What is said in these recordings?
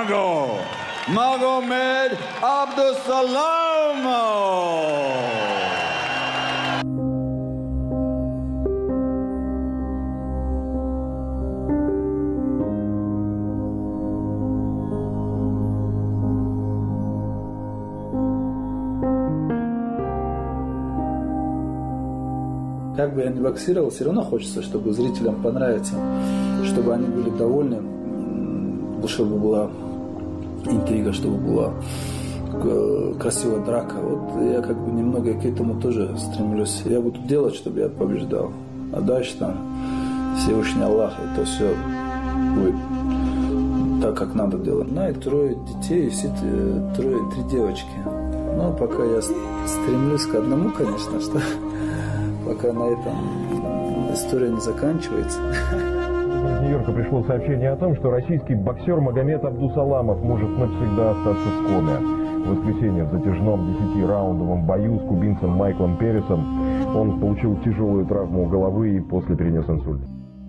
Mago Magomed Abdusalamov. Как бы я ни боксировал, все равно хочется, чтобы зрителям понравиться, чтобы они были довольны, чтобы была интрига, чтобы была красивая драка. Вот я как бы немного к этому тоже стремлюсь. Я буду делать, чтобы я побеждал. А дальше там Всевышний Аллах, это все будет так, как надо делать. Ну и 3 детей, все 3 девочки. Но пока я стремлюсь к одному, конечно, что... Пока на этом история не заканчивается. Из Нью-Йорка пришло сообщение о том, что российский боксер Магомед Абдусаламов может навсегда остаться в коме. В воскресенье в затяжном 10-раундовом бою с кубинцем Майклом Пересом он получил тяжелую травму головы и после перенес инсульт.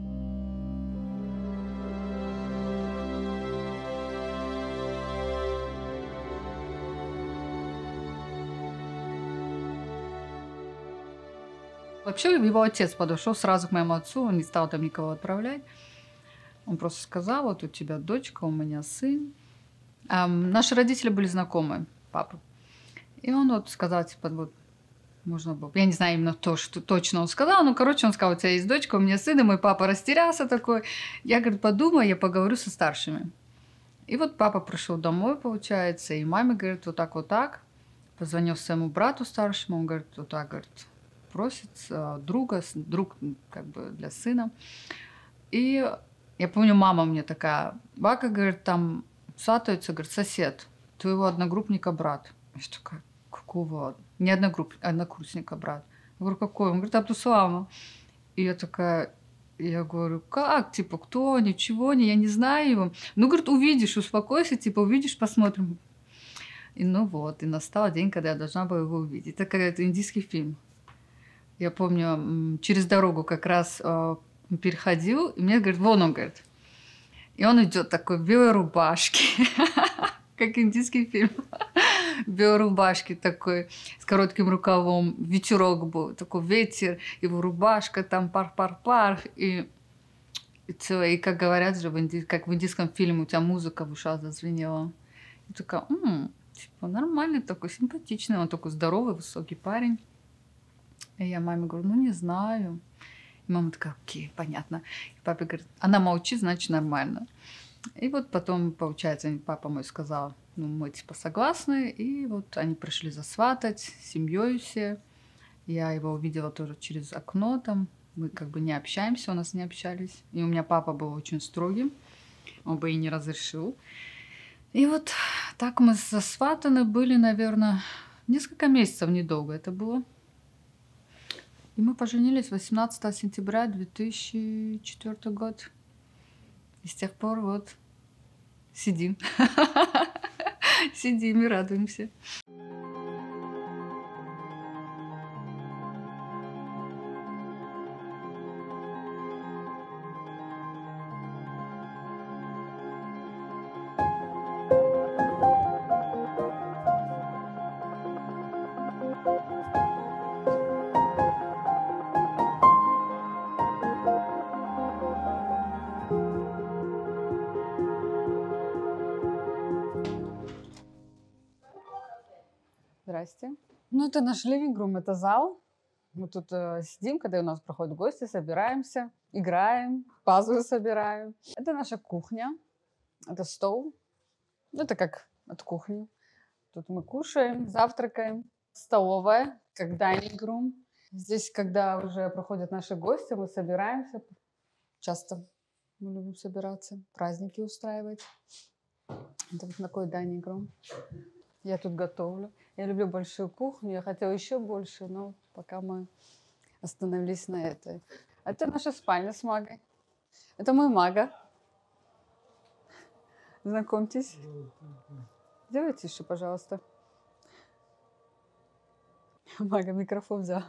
Вообще его отец подошел сразу к моему отцу, он не стал там никого отправлять. Он просто сказал, вот у тебя дочка, у меня сын. Наши родители были знакомы, папа. И он вот сказал, типа, вот, можно было... Я не знаю именно то, что точно он сказал, но, короче, он сказал, у тебя есть дочка, у меня сын, и мой папа растерялся такой. Я, говорит, подумаю, я поговорю со старшими. И вот папа пришел домой, получается, и маме говорит, вот так. Позвонил своему брату старшему, он говорит, вот так, говорит, просит друг как бы для сына. И я помню, мама мне такая, Бака, говорит, там сатается, говорит, сосед, твоего одногруппника брат. Я такая, какого? Не однокурсника брат. Я говорю, какой? Он говорит, Абдусаламов. И я такая, я говорю, как? Типа, кто? Ничего, я не знаю его. Ну, говорит, увидишь, успокойся, типа, увидишь, посмотрим. И ну вот, и настал день, когда я должна была его увидеть. Это какой-то индийский фильм. Я помню, через дорогу как раз переходил, и мне говорит, вон он, говорит. И он идет такой в белой рубашке, как индийский фильм. В белой рубашке такой, с коротким рукавом. Ветерок был, такой ветер, его рубашка там пар-пар-пар. И как говорят же, как в индийском фильме, у тебя музыка в ушах зазвенела. И такая, типа, нормальный такой, симпатичный, он такой здоровый, высокий парень. И я маме говорю, ну не знаю. И мама такая, окей, понятно. И папа говорит, она молчит, значит нормально. И вот потом, получается, папа мой сказал, ну мы типа согласны. И вот они пришли засватать с семьей все. Я его увидела тоже через окно там. Мы как бы не общаемся, у нас не общались. И у меня папа был очень строгим. Он бы и не разрешил. И вот так мы засватаны были, наверное, несколько месяцев, недолго это было. И мы поженились 18 сентября 2004 год. И с тех пор вот сидим. Сидим и радуемся. Здрасте. Ну, это наш living-room, это зал. Мы тут сидим, когда у нас проходят гости, собираемся, играем, пазлы собираем. Это наша кухня, это стол. Это как от кухни. Тут мы кушаем, завтракаем. Столовая, как dining-room. Здесь, когда уже проходят наши гости, мы собираемся. Часто мы любим собираться, праздники устраивать. Это вот такой dining-room. Я тут готовлю. Я люблю большую кухню. Я хотела еще больше, но пока мы остановились на этой. Это наша спальня с Магой. Это мой Мага. Знакомьтесь. Сделай тише, пожалуйста. Мага микрофон взял.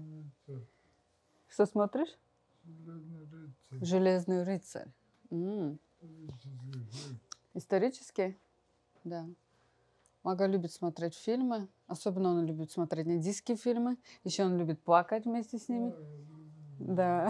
Что смотришь? Железный рыцарь. Исторический? Да. Мага любит смотреть фильмы. Особенно он любит смотреть индийские фильмы. Еще он любит плакать вместе с ними. Да.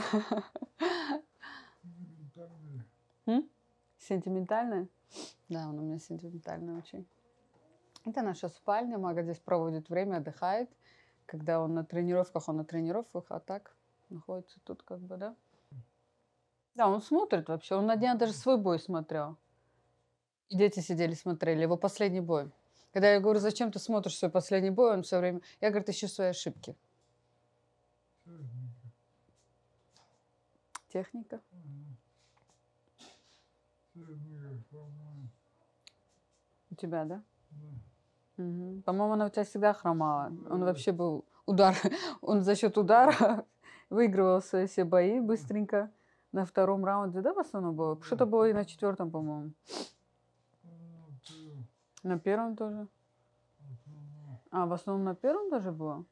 Сентиментальная? Да, он у меня сентиментальный очень. Это наша спальня. Мага здесь проводит время, отдыхает. Когда он на тренировках, а так находится тут как бы, да? Да, он смотрит вообще. Он на днях даже свой бой смотрел. И дети сидели, смотрели его последний бой. Когда я говорю, зачем ты смотришь свой последний бой, он все время... Я, говорю, ищу свои ошибки. Техника? У тебя, да? Угу. По-моему, она у тебя всегда хромала. Он вообще был удар. Он за счет удара выигрывал все бои быстренько. На втором раунде, да, в основном было? Что-то было и на четвертом, по-моему. На первом тоже? А, в основном на первом даже было?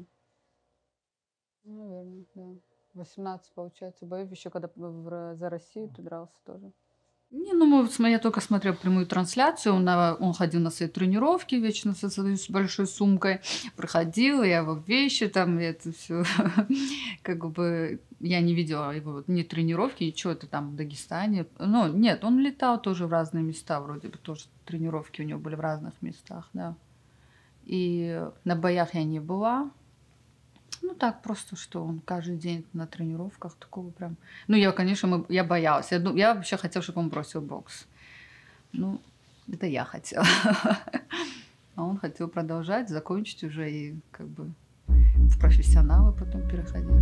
Наверное, да. 18, получается, боев. Еще когда за Россию ты дрался тоже. Не, ну, я только смотрела прямую трансляцию, он ходил на свои тренировки вечно с большой сумкой, проходил, я его вещи там, это все, как бы, я не видела его ни тренировки, ничего, это там в Дагестане, ну, нет, он летал тоже в разные места, вроде бы, тоже тренировки у него были в разных местах, да, и на боях я не была. Ну, так просто, что он каждый день на тренировках такого прям... Ну, я, конечно, я боялась. Я вообще хотела, чтобы он бросил бокс. Ну, это я хотела. А он хотел продолжать, закончить уже и как бы в профессионалы потом переходил.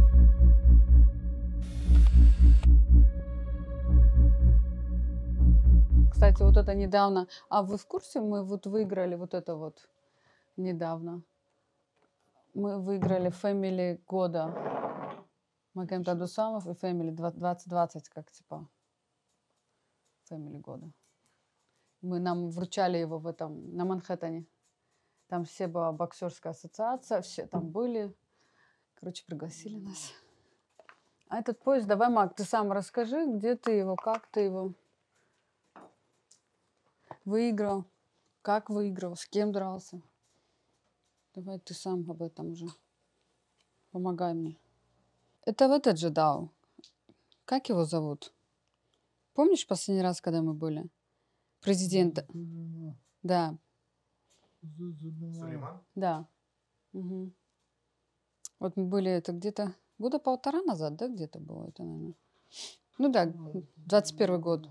Кстати, вот это недавно... А вы в курсе, мы вот выиграли вот это вот недавно? Мы выиграли Family года. Магомед Абдусамов и Family 2020, как типа Family года. Нам вручали его в этом, на Манхэттене. Там все была боксерская ассоциация, все там были. Короче, пригласили нас. А этот пояс, давай, Маг, ты сам расскажи, где ты его, как ты его выиграл, как выиграл, с кем дрался. Давай ты сам об этом уже. Помогай мне. Это вот этот же дал. Как его зовут? Помнишь последний раз, когда мы были? Президент. Да. Сулейман? Да. Угу. Вот мы были, это где-то года 1,5 назад, да, где-то было это, наверное. Ну да, 21 год.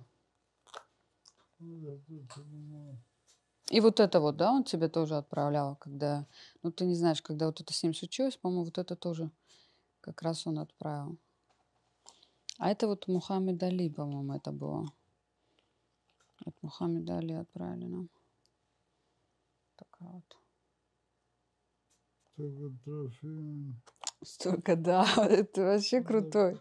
И вот это вот, да, он тебе тоже отправлял, когда... Ну, ты не знаешь, когда вот это с ним случилось, по-моему, вот это тоже как раз он отправил. А это вот Мухаммед Али, по-моему, это было. От Мухаммеда Али отправили нам. Такая вот. Столько, да, это вообще крутой.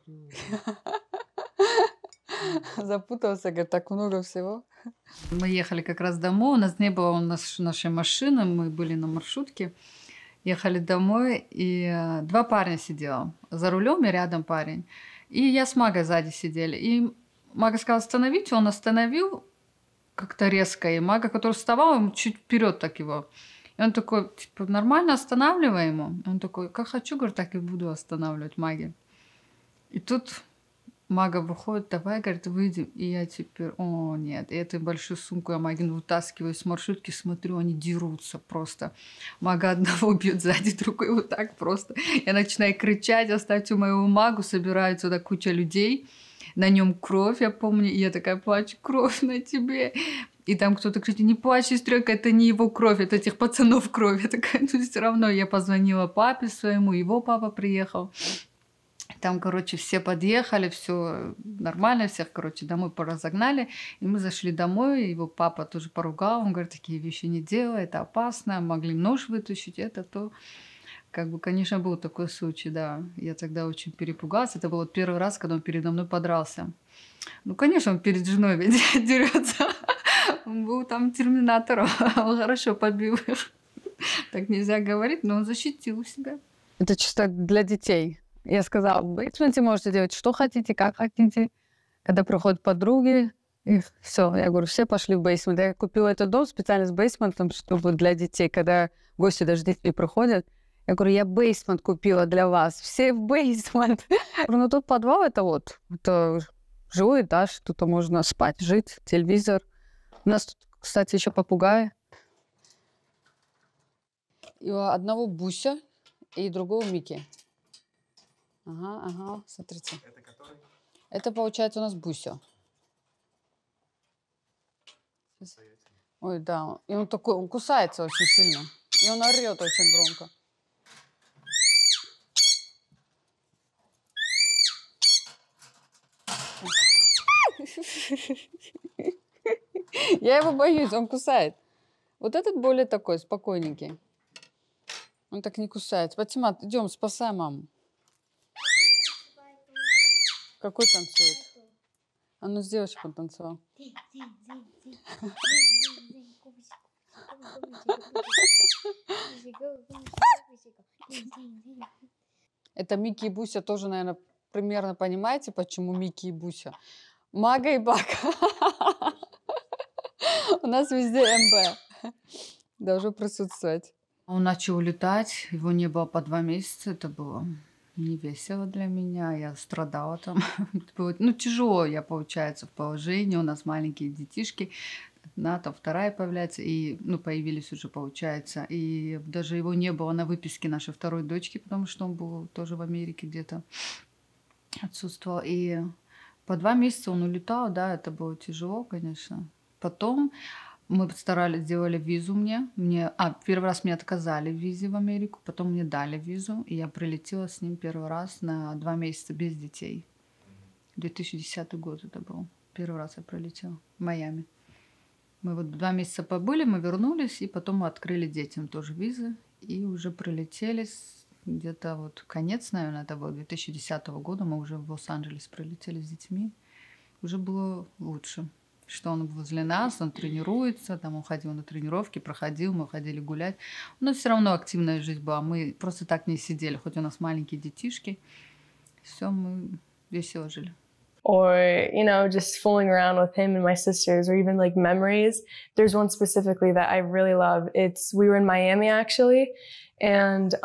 Запутался, говорит, так много всего. Мы ехали как раз домой, у нас не было нашей машины, мы были на маршрутке. Ехали домой, и 2 парня сидело за рулем, и рядом парень. И я с Магой сзади сидели. И Мага сказала остановить, он остановил как-то резко. И Мага, который вставал, ему чуть вперед так его. И он такой, типа, нормально останавливай ему. Он такой, как хочу, говорю, так и буду останавливать Маги. И тут Мага выходит, давай, говорит, выйдем. И я теперь, о, нет. И эту большую сумку я Магину вытаскиваю с маршрутки, смотрю, они дерутся просто. Мага одного бьет сзади, другой вот так просто. Я начинаю кричать, оставьте моего Магу, собирается туда куча людей. На нем кровь, я помню. И я такая плачу, кровь на тебе. И там кто-то кричит, не плачь, сестрёнка, это не его кровь, это этих пацанов кровь. Я такая, ну все равно я позвонила папе своему, его папа приехал. Там, короче, все подъехали, все нормально, всех, короче, домой поразогнали. И мы зашли домой, его папа тоже поругал, он говорит, такие вещи не делай, это опасно, могли нож вытащить, это то. Как бы, конечно, был такой случай, да. Я тогда очень перепугалась. Это был первый раз, когда он передо мной подрался. Ну, конечно, он перед женой дерется. Он был там терминатором, он хорошо побил их. Так нельзя говорить, но он защитил себя. Это чисто для детей. Я сказала, в бейсменте можете делать, что хотите, как хотите. Когда приходят подруги, И все, я говорю, все пошли в бейсмент. Я купила этот дом специально с бейсментом, чтобы для детей, когда гости даже дети приходят, я говорю, я бейсмент купила для вас, все в бейсмент. Я говорю, ну тут подвал это жилой этаж, тут можно спать, жить, телевизор. У нас тут, кстати, еще попугаи. И у одного Буся и другого Микки. Ага, смотрите. Это который? Это, получается, у нас Буся. Ой, да. И он такой, он кусается очень сильно. И он орет очень громко. Я его боюсь, он кусает. Вот этот более такой, спокойненький. Он так не кусается. Патимат, идем, спасай маму. Какой танцует? А ну, с девочкой он танцевал. Это Микки и Буся тоже, наверное, примерно понимаете, почему Микки и Буся. Мага и Бака. У нас везде МБ. Должно присутствовать. Он начал улетать, его не было по 2 месяца, это было не весело для меня, я страдала там. Ну, тяжело я, получается, в положении, у нас маленькие детишки, одна, там вторая появляется, и, ну, появились уже, получается, и даже его не было на выписке нашей второй дочки, потому что он был тоже в Америке где-то, отсутствовал, и по 2 месяца он улетал, да, это было тяжело, конечно. Потом мы старались, сделали визу мне. Первый раз мне отказали в визе в Америку, потом мне дали визу, и я прилетела с ним первый раз на 2 месяца без детей. 2010 год это был. Первый раз я прилетела в Майами. Мы вот 2 месяца побыли, мы вернулись, и потом мы открыли детям тоже визы, и уже прилетели где-то вот конец, наверное, это было 2010 года, мы уже в Лос-Анджелес прилетели с детьми. Уже было лучше. Что он возле нас, он тренируется, там он ходил на тренировки, проходил, мы ходили гулять. Но все равно активная жизнь была. Мы просто так не сидели, хоть у нас маленькие детишки. Все, мы весело жили. Or, you know, just fooling around with him and my sisters, or even like memories. There's one specifically that I really love. We were in Miami actually, and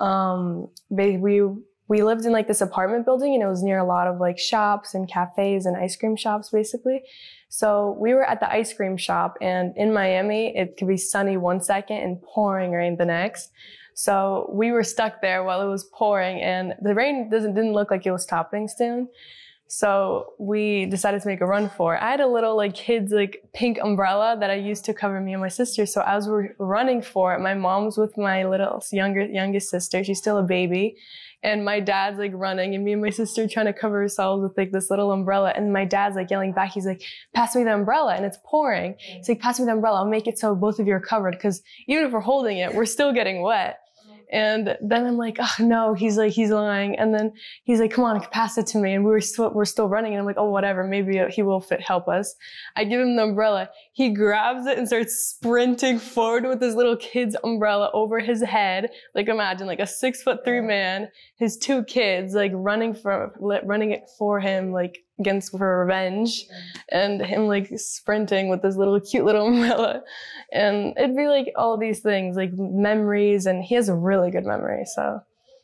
we lived in like this apartment building, and it was near a lot of like shops and cafes and ice cream shops basically. So we were at the ice cream shop, and in Miami, it could be sunny 1 second and pouring rain the next. So we were stuck there while it was pouring, and the rain didn't look like it was stopping soon. So we decided to make a run for it. I had a little like kids like pink umbrella that I used to cover me and my sister. So as we're running for it, my mom's with my little youngest sister. She's still a baby. And my dad's like running, and me and my sister trying to cover ourselves with like this little umbrella. And my dad's like yelling back. He's like, pass me the umbrella. And it's pouring. He's like, pass me the umbrella. I'll make it so both of you are covered. Because even if we're holding it, we're still getting wet. And then I'm like, oh no, he's lying. And then he's like, come on, pass it to me. And we're still running. And I'm like, oh, whatever, maybe he will help us. I give him the umbrella. He grabs it and starts sprinting forward with his little kid's umbrella over his head. Like imagine like a 6'3" man, his 2 kids, like running it for him, like for revenge, and him like sprinting with this cute little umbrella. And it'd be like all these things, like memories, and he has a really good memory, so.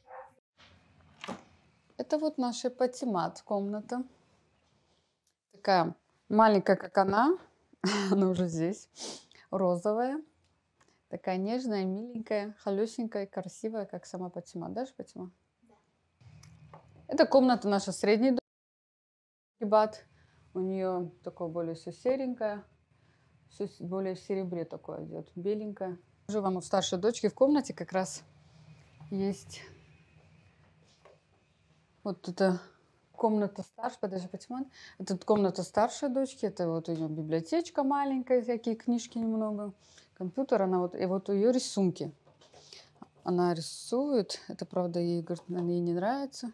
Это вот наша Патимат комната. Такая маленькая, как она уже здесь, розовая. Такая нежная, миленькая, холёсенькая, красивая, как сама Патимат. Да, Патима? Да. Это комната наша средней Бат. У нее такое более все серенькое, все более в серебре такое идет, беленькое. Уже вам у старшей дочки в комнате как раз есть вот эта комната старшей, подожди, Патимат. Это комната старшей дочки, это вот у нее библиотечка маленькая, всякие книжки немного, компьютер, она вот, и вот ее рисунки. Она рисует, это правда ей, говорит, ей не нравится.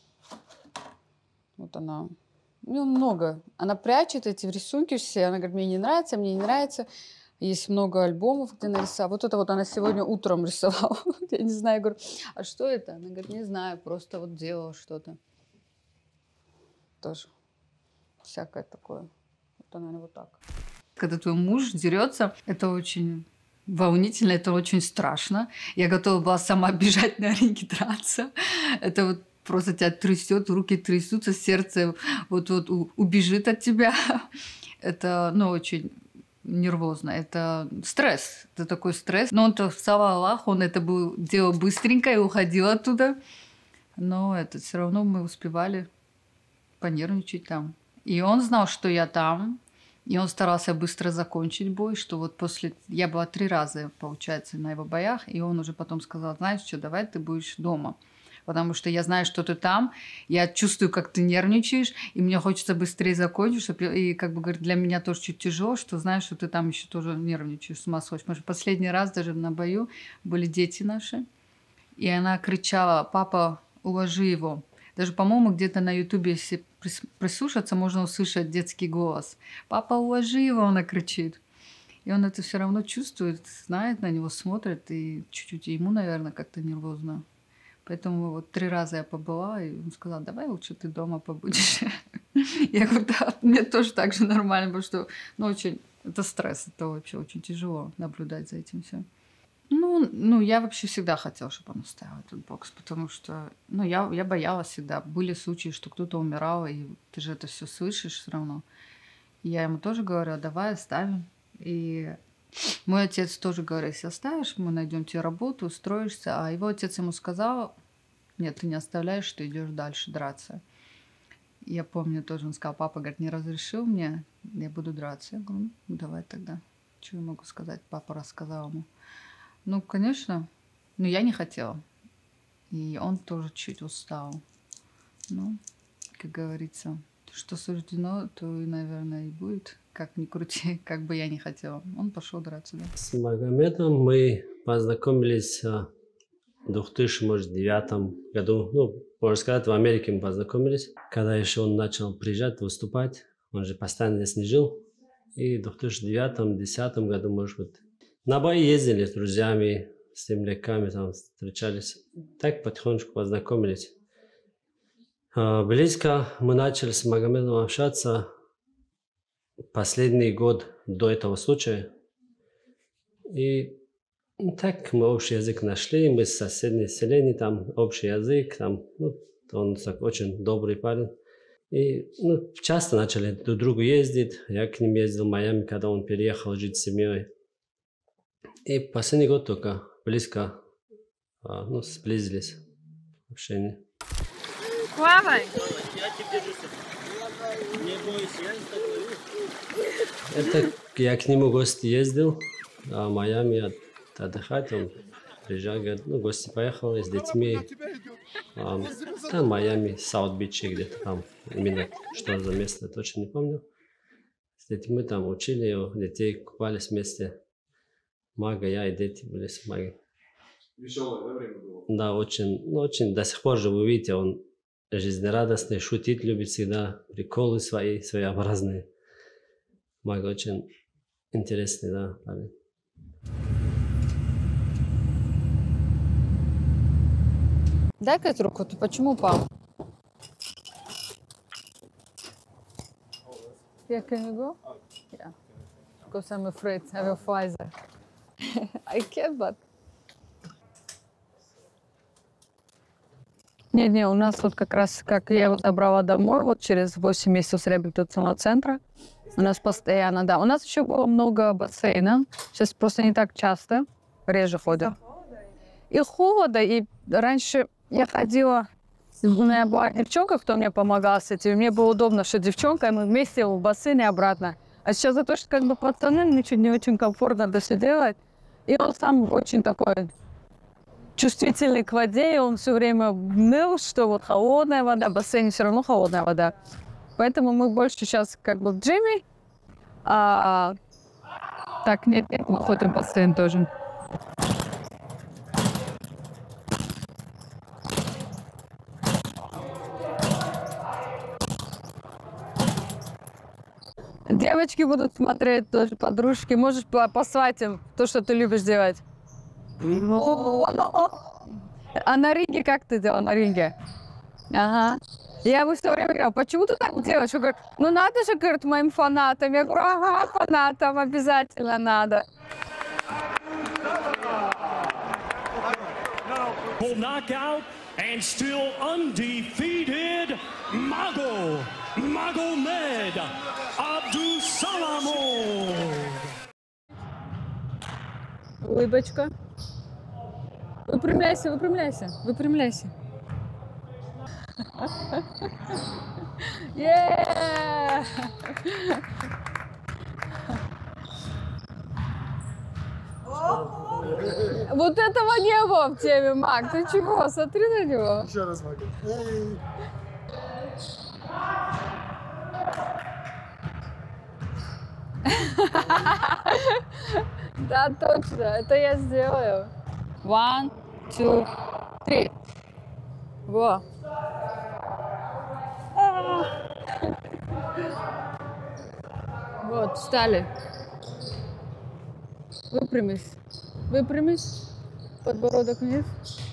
Вот она. У нее много. Она прячет эти рисунки все. Она говорит, мне не нравится. Есть много альбомов, где нарисовала. Вот это вот она сегодня утром рисовала. Я не знаю, я говорю, а что это? Она говорит, не знаю, просто вот делала что-то. Тоже всякое такое. как-то, наверное, вот так. Когда твой муж дерется, это очень волнительно, это очень страшно. Я готова была сама бежать на ринге драться. Это вот просто тебя трясет, руки трясутся, сердце вот-вот убежит от тебя. Это, ну, очень нервозно. Это стресс. Это такой стресс. Но он-то, слава Аллаху, он это делал быстренько и уходил оттуда. Но это все равно мы успевали понервничать там. И он знал, что я там. И он старался быстро закончить бой, что вот после... Я была 3 раза, получается, на его боях, и он уже потом сказал, знаешь что, давай ты будешь дома. Потому что я знаю, что ты там, я чувствую, как ты нервничаешь, и мне хочется быстрее закончить, и как бы говорит, для меня тоже чуть тяжело, что знаешь, что ты там еще тоже нервничаешь, с ума сходишь. Потому что последний раз даже на бою были дети наши, и она кричала, папа, уложи его. Даже, по-моему, где-то на Ютубе, если прислушаться, можно услышать детский голос. «Папа, уложи его!» она кричит. И он это все равно чувствует, знает, на него смотрит, и чуть-чуть ему, наверное, как-то нервозно. Поэтому вот 3 раза я побыла, и он сказал, давай лучше ты дома побудешь. Я говорю, да, мне тоже так же нормально, потому что, ну, очень, это стресс, это вообще очень тяжело наблюдать за этим всем. Ну, я вообще всегда хотела, чтобы он оставил этот бокс, потому что, ну, я боялась всегда. Были случаи, что кто-то умирал, и ты же это все слышишь все равно. И я ему тоже говорю, давай оставим. И мой отец тоже говорит, если оставишь, мы найдем тебе работу, устроишься. А его отец ему сказал, нет, ты не оставляешь, ты идешь дальше драться. Я помню тоже, он сказал, папа, говорит, не разрешил мне, я буду драться. Я говорю, ну, давай тогда. Что я могу сказать? Папа рассказал ему. Ну, конечно, но я не хотела. И он тоже чуть устал. Ну, как говорится, что суждено, то и, наверное, и будет. Как ни крути, как бы я не хотела. Он пошел драться, да. С Магомедом мы познакомились в 2009 году. Ну, можно сказать, в Америке мы познакомились. Когда еще он начал приезжать, выступать, он же постоянно здесь не жил. И в 2009-2010 году, может быть, на бои ездили с друзьями, с земляками, там встречались. Так потихонечку познакомились. Близко мы начали с Магомедом общаться последний год до этого случая. И так мы общий язык нашли, мы с соседних селений, там общий язык, там, ну, он очень добрый парень. И ну, часто начали друг к другу ездить. Я к ним ездил в Майами, когда он переехал жить с семьей. И последний год только близко ну, сблизились в общении. Плавай! Это я к нему в гости ездил, в Майами отдыхать. Он приезжал, говорит, ну, в гости поехал с детьми. Там в Майами, Саут-Биче где-то там. Именно что за место, точно не помню. С детьми там учили, детей купались вместе. Мага, я и дети были с Магой. Веселое, да, время было? Да, очень, ну, очень. До сих пор же вы видите, он жизнерадостный, шутить любит всегда, приколы своеобразные. Мага очень интересный, да, парень. Дай-ка руку, ты почему упал? Yeah, can you go? Yeah. Because I'm afraid I have a Pfizer. I can't, but... Не, у нас вот как раз, как я его забрала домой, вот через 8 месяцев с реабилитационного центра, у нас постоянно, да. У нас еще было много бассейна, сейчас просто не так часто, реже ходят. И холода, и раньше я ходила, у меня была девчонка, кто мне помогал с этим, мне было удобно, что девчонка, и мы вместе в бассейне обратно. А сейчас за то, что как бы пацаны, ничего не очень комфортно это все делать. И он сам очень такой чувствительный к воде, и он все время ныл, что вот холодная вода, в бассейне все равно холодная вода. Поэтому мы больше сейчас как бы в джиме, так нет, мы ходим в бассейн тоже. Девочки будут смотреть тоже, подружки. Можешь послать им то, что ты любишь делать. А на ринге как ты делала на ринге? Ага. Я ему все время говорила, почему ты так делаешь? Он говорит, ну надо же, говорит, моим фанатам. Я говорю, ага, фанатам обязательно надо. Full knockout and still undefeated Magomed Abdusalamov. Улыбочка. Выпрямляйся, выпрямляйся, выпрямляйся. Yeah! Вот этого не было в теме, Мак. Ты чего? Смотри на него. Еще раз могу. Да, точно. Это я сделаю. 1, 2, 3. Во. Вот, встали. Выпрямись. Выпрямись. Подбородок вниз.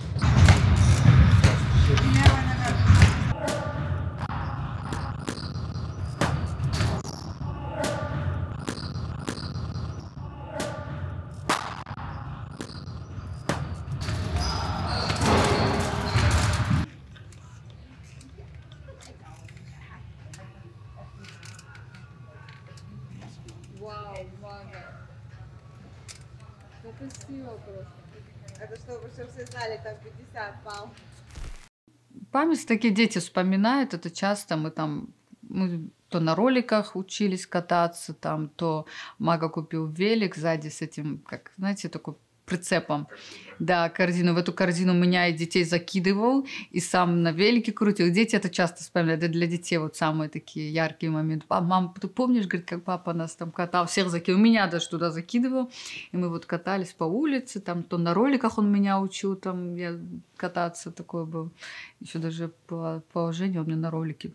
Вау, Мага. Красиво просто. Это чтобы все знали, там 50 пал. Память такие дети вспоминают, это часто мы то на роликах учились кататься, там, то Мага купил велик сзади с этим, как, знаете, такой прицепом. Да, корзину. В эту корзину меня и детей закидывал, и сам на велике крутил. Дети это часто вспоминают. Это для детей вот самые такие яркие моменты. Мам, ты помнишь, говорит, как папа нас там катал? Всех закидывал. Меня даже туда закидывал. И мы вот катались по улице, там, то на роликах он меня учил, там, я кататься такой был. Еще даже по положению он меня на ролике.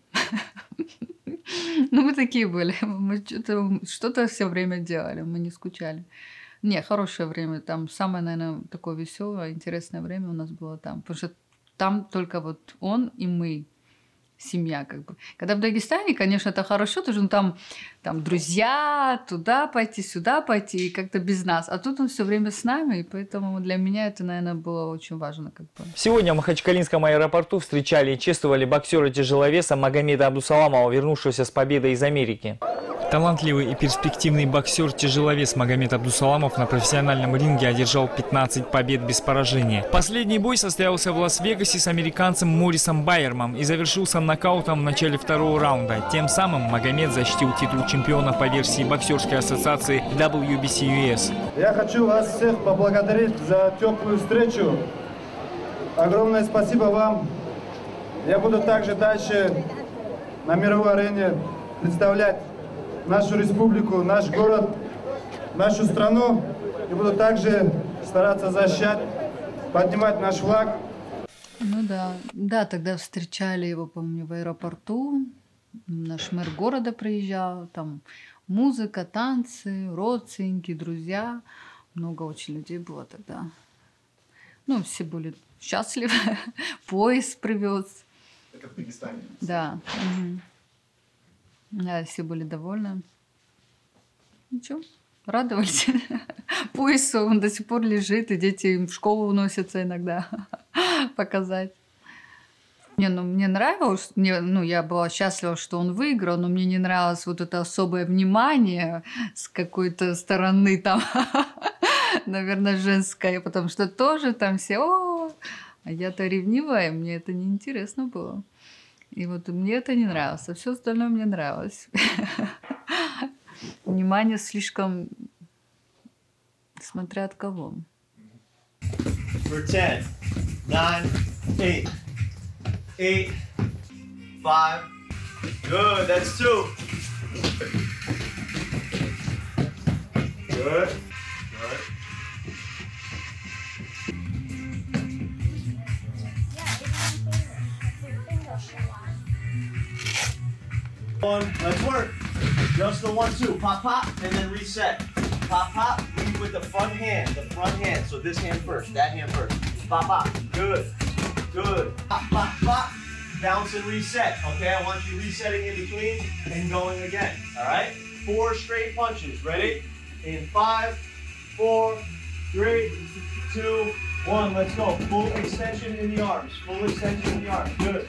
Ну, мы такие были. Мы что-то все время делали, мы не скучали. Не, хорошее время. Там самое, наверное, такое веселое, интересное время у нас было там. Потому что там только вот он и мы. Семья, как бы. Когда в Дагестане, конечно, это хорошо, потому что там друзья, туда пойти, сюда пойти, и как-то без нас. А тут он все время с нами, и поэтому для меня это, наверное, было очень важно. Как бы. Сегодня в Махачкалинском аэропорту встречали и чествовали боксера-тяжеловеса Магомеда Абдусаламова, вернувшегося с победой из Америки. Талантливый и перспективный боксер-тяжеловес Магомед Абдусаламов на профессиональном ринге одержал 15 побед без поражения. Последний бой состоялся в Лас-Вегасе с американцем Моррисом Байермом и завершился нокаутом в начале второго раунда. Тем самым Магомед защитил титул чемпиона по версии боксерской ассоциации WBC US. Я хочу вас всех поблагодарить за теплую встречу. Огромное спасибо вам. Я буду также дальше на мировой арене представлять нашу республику, наш город, нашу страну. И буду также стараться защищать, поднимать наш флаг. Ну да. Да, тогда встречали его, помню, в аэропорту. Наш мэр города приезжал. Там музыка, танцы, родственники, друзья. Много очень людей было тогда. Ну, все были счастливы. Поезд привез. Это в Дагестане. Да. Угу. Да, все были довольны. Ничего, радовались. Пояс, он до сих пор лежит, и дети им в школу уносятся иногда показать. Мне нравилось, я была счастлива, что он выиграл, но мне не нравилось вот это особое внимание с какой-то стороны там, наверное, женское, потому что тоже там все, а я-то ревнивая, мне это неинтересно было. И вот мне это не нравилось, а все остальное мне нравилось. Внимание слишком, смотря от кого. For 10, 9, 8, 8, 5. Good, that's 2. Good, good. Let's work. Just the 1, 2. Pop, pop, and then reset. Pop, pop. Lead with the front hand. The front hand. So this hand first. That hand first. Pop, pop. Good. Good. Pop, pop, pop. bounce and reset. Okay, I want you resetting in between and going again. All right, 4 straight punches. Ready? In 5, 4, 3, 2, 1. Let's go. Full extension in the arms. Full extension in the arms. Good.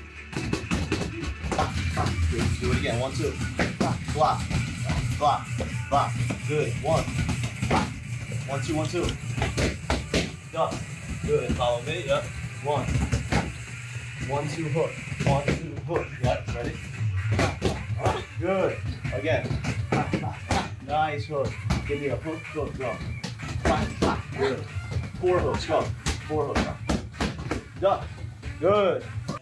Good. Do it again. 1, 2. Block. Block. Block. Good. 1. 1, 2, 1, 2. Go. Good. Follow me. Yep. 1. 1, 2, hook. 1, 2, hook. Yep. Ready? Good. Again. Nice hook. Give me a hook. Hook. Go. Good. 4 hooks. Go. 4 hooks. Go. Good.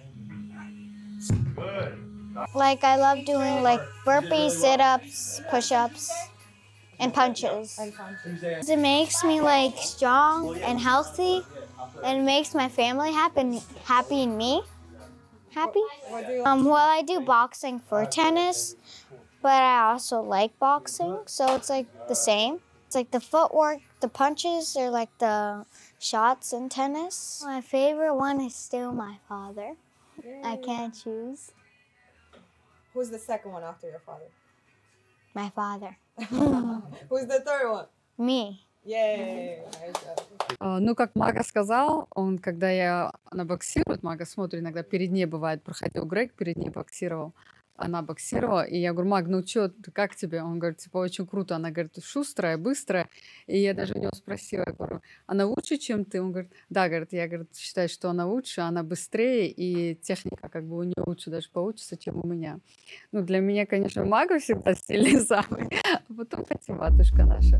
Good. Like I love doing like burpees, sit-ups, push-ups, and punches. It makes me like strong and healthy, and it makes my family happy and me happy. Well, I do boxing for tennis, but I also like boxing, so it's like the same. It's like the footwork, the punches are like the shots in tennis. My favorite one is still my father. I can't choose. Who's the second one after your father? My father. Who's the third one? Me. Yay! Ну, как Мага сказал, он, когда я, она боксирует, Мага смотрит, иногда перед ней бывает, проходил Грег, перед ней боксировал, она боксировала, и я говорю: Маг, ну что, как тебе? Он говорит, типа, очень круто. Она говорит, шустрая, быстрая. И я даже у него спросила, я говорю, она лучше, чем ты? Он говорит, да, говорит, я, говорит, считаю, что она лучше, она быстрее, и техника как бы у нее лучше даже получится, чем у меня. Ну, для меня, конечно, Мага всегда сильный самый, а потом Фатиматушка наша.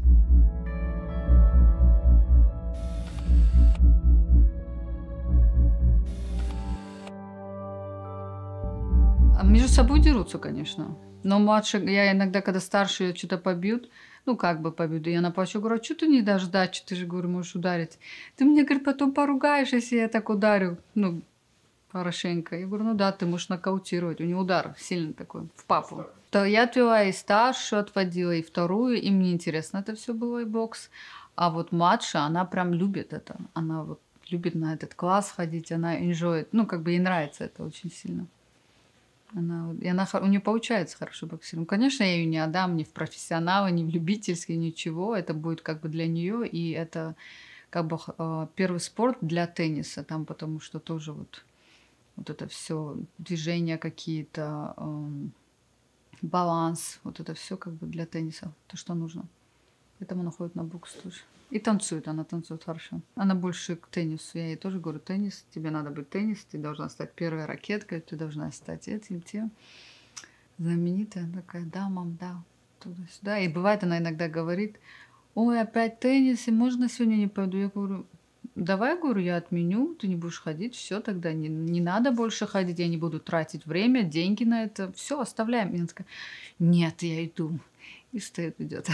Между собой дерутся, конечно. Но младше, я иногда, когда старшие что-то побьют, ну, как бы побьют, и я наплачу, говорю, а что ты не дашь дачи, ты же, говорю, можешь ударить. Ты мне, говорит, потом поругаешь, если я так ударю, ну, хорошенько. Я говорю, ну да, ты можешь нокаутировать. У него удар сильный такой, в папу. То я отвела и старшую отводила, и вторую, и мне интересно это все было, и бокс. А вот младшая, она прям любит это. Она вот любит на этот класс ходить, она enjoy, ну, как бы ей нравится это очень сильно. У нее получается хорошо боксировать. Конечно, я ее не отдам ни в профессионалы, ни в любительские, ничего. Это будет как бы для нее, и это как бы первый спорт для тенниса, там, потому что тоже вот это все движения какие-то, баланс, вот это все как бы для тенниса, то, что нужно. Поэтому она ходит на бокс тоже. И танцует, она танцует хорошо. Она больше к теннису. Я ей тоже говорю, теннис, тебе надо быть теннис, ты должна стать первой ракеткой, ты должна стать этим, тем. Знаменитая такая, да, мам, да, туда-сюда. И бывает, она иногда говорит, ой, опять теннис, и можно сегодня не пойду? Я говорю, давай, говорю, я отменю, ты не будешь ходить, все, тогда не надо больше ходить, я не буду тратить время, деньги на это, все, оставляем. И она такая, нет, я иду. И встает, идет.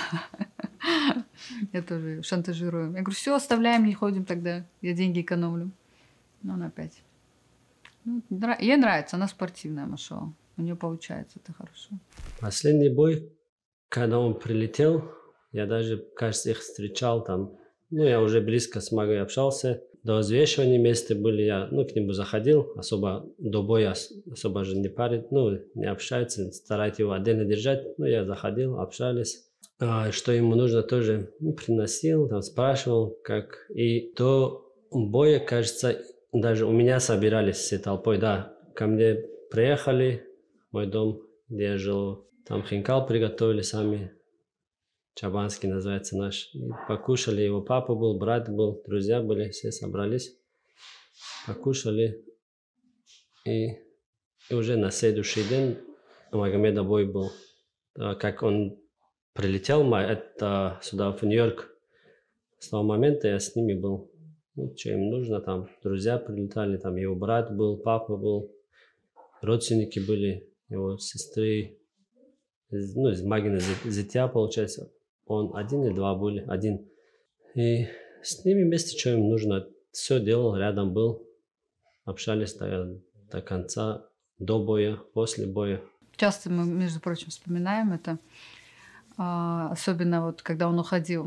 Я тоже шантажирую. Я говорю, все, оставляем, не ходим тогда. Я деньги экономлю. Но она опять. Ну, ей нравится, она спортивная, машала. У нее получается, это хорошо. Последний бой, когда он прилетел, я даже, кажется, их встречал там. Ну, я уже близко с Магой общался. До взвешивания вместе были, я к нему заходил, особо до боя особо же не парит, не общается, старается его отдельно держать. Я заходил, общались. Что ему нужно, тоже приносил, там, спрашивал, как. И до боя, кажется, даже у меня собирались всей толпой, да. Ко мне приехали, мой дом, где я жил, там хинкал приготовили сами. Чабанский называется наш. И покушали, его папа был, брат был, друзья были, все собрались, покушали. И уже на следующий день у Магомеда бой был. Как он прилетел сюда, в Нью-Йорк, с того момента я с ними был. Что им нужно, там друзья прилетали, там его брат был, папа был, родственники были, его сестры, из Магина зятя, получается. Он 1 или 2 были, 1. И с ними вместе, что им нужно, все делал, рядом был. Общались до конца, до боя, после боя. Часто мы, между прочим, вспоминаем это. Особенно вот, когда он уходил.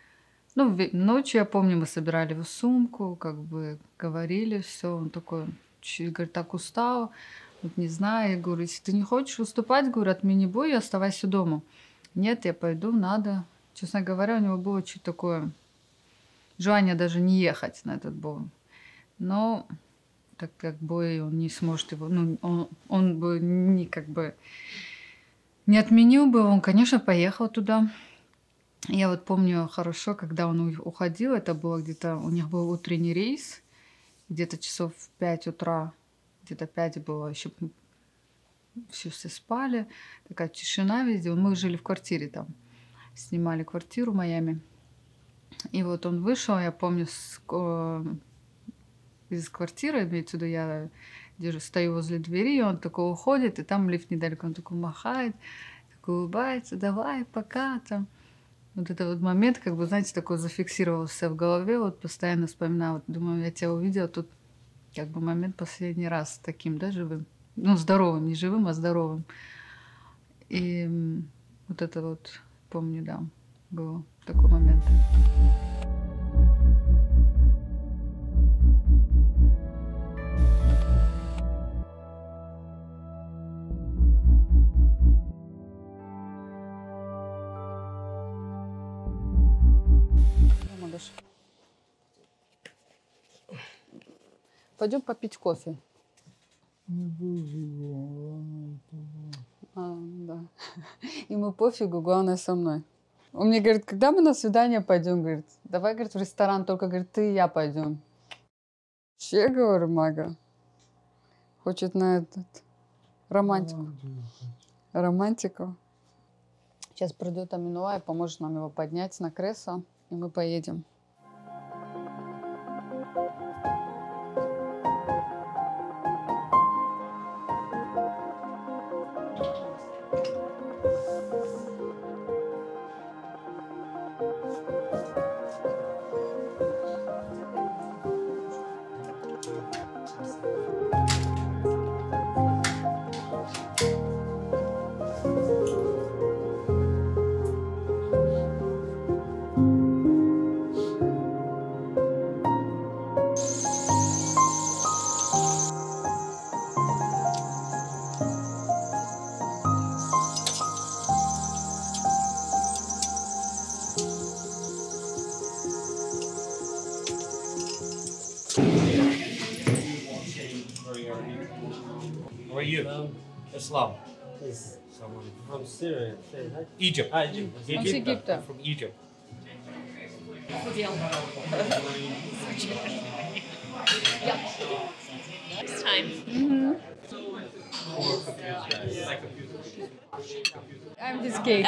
Ночью, я помню, мы собирали его сумку, как бы говорили, все. Он такой говорит, так устал, вот не знаю. Я говорю, если ты не хочешь выступать, говорю, отмени бой и оставайся дома. Нет, я пойду, надо. Честно говоря, у него было чуть такое желание даже не ехать на этот бой. Но так как бой он не сможет его, ну, он бы не как бы не отменил бы, он, конечно, поехал туда. Я вот помню хорошо, когда он уходил, это было где-то, у них был утренний рейс, где-то часов в 5 утра, где-то 5 было, еще все спали, такая тишина везде. Мы жили в квартире там, снимали квартиру в Майами. И вот он вышел, я помню, из квартиры, имеется в виду, я стою возле двери, и он такой уходит, и там лифт недалеко, он такой махает, такой улыбается, давай, пока там. Вот это вот момент, как бы, знаете, такой зафиксировался в голове, вот постоянно вспоминаю, вот, думаю, я тебя увидела тут, как бы, момент последний раз таким, да, живым, ну, здоровым, не живым, а здоровым. И вот это вот, помню, да, был такой момент. Пойдем попить кофе. Да. Ему пофигу, главное со мной. Он мне говорит, когда мы на свидание пойдем? Говорит, давай, говорит, в ресторан, только, говорит, ты и я пойдем. Че, говорю, Мага? Хочет на этот романтику. Романтику. Сейчас придет Аминуа и поможет нам его поднять на кресло, и мы поедем. Where are you? Islam. Someone from Syria. Egypt. Egypt. I'm from Egypt. Next time. I'm just kidding.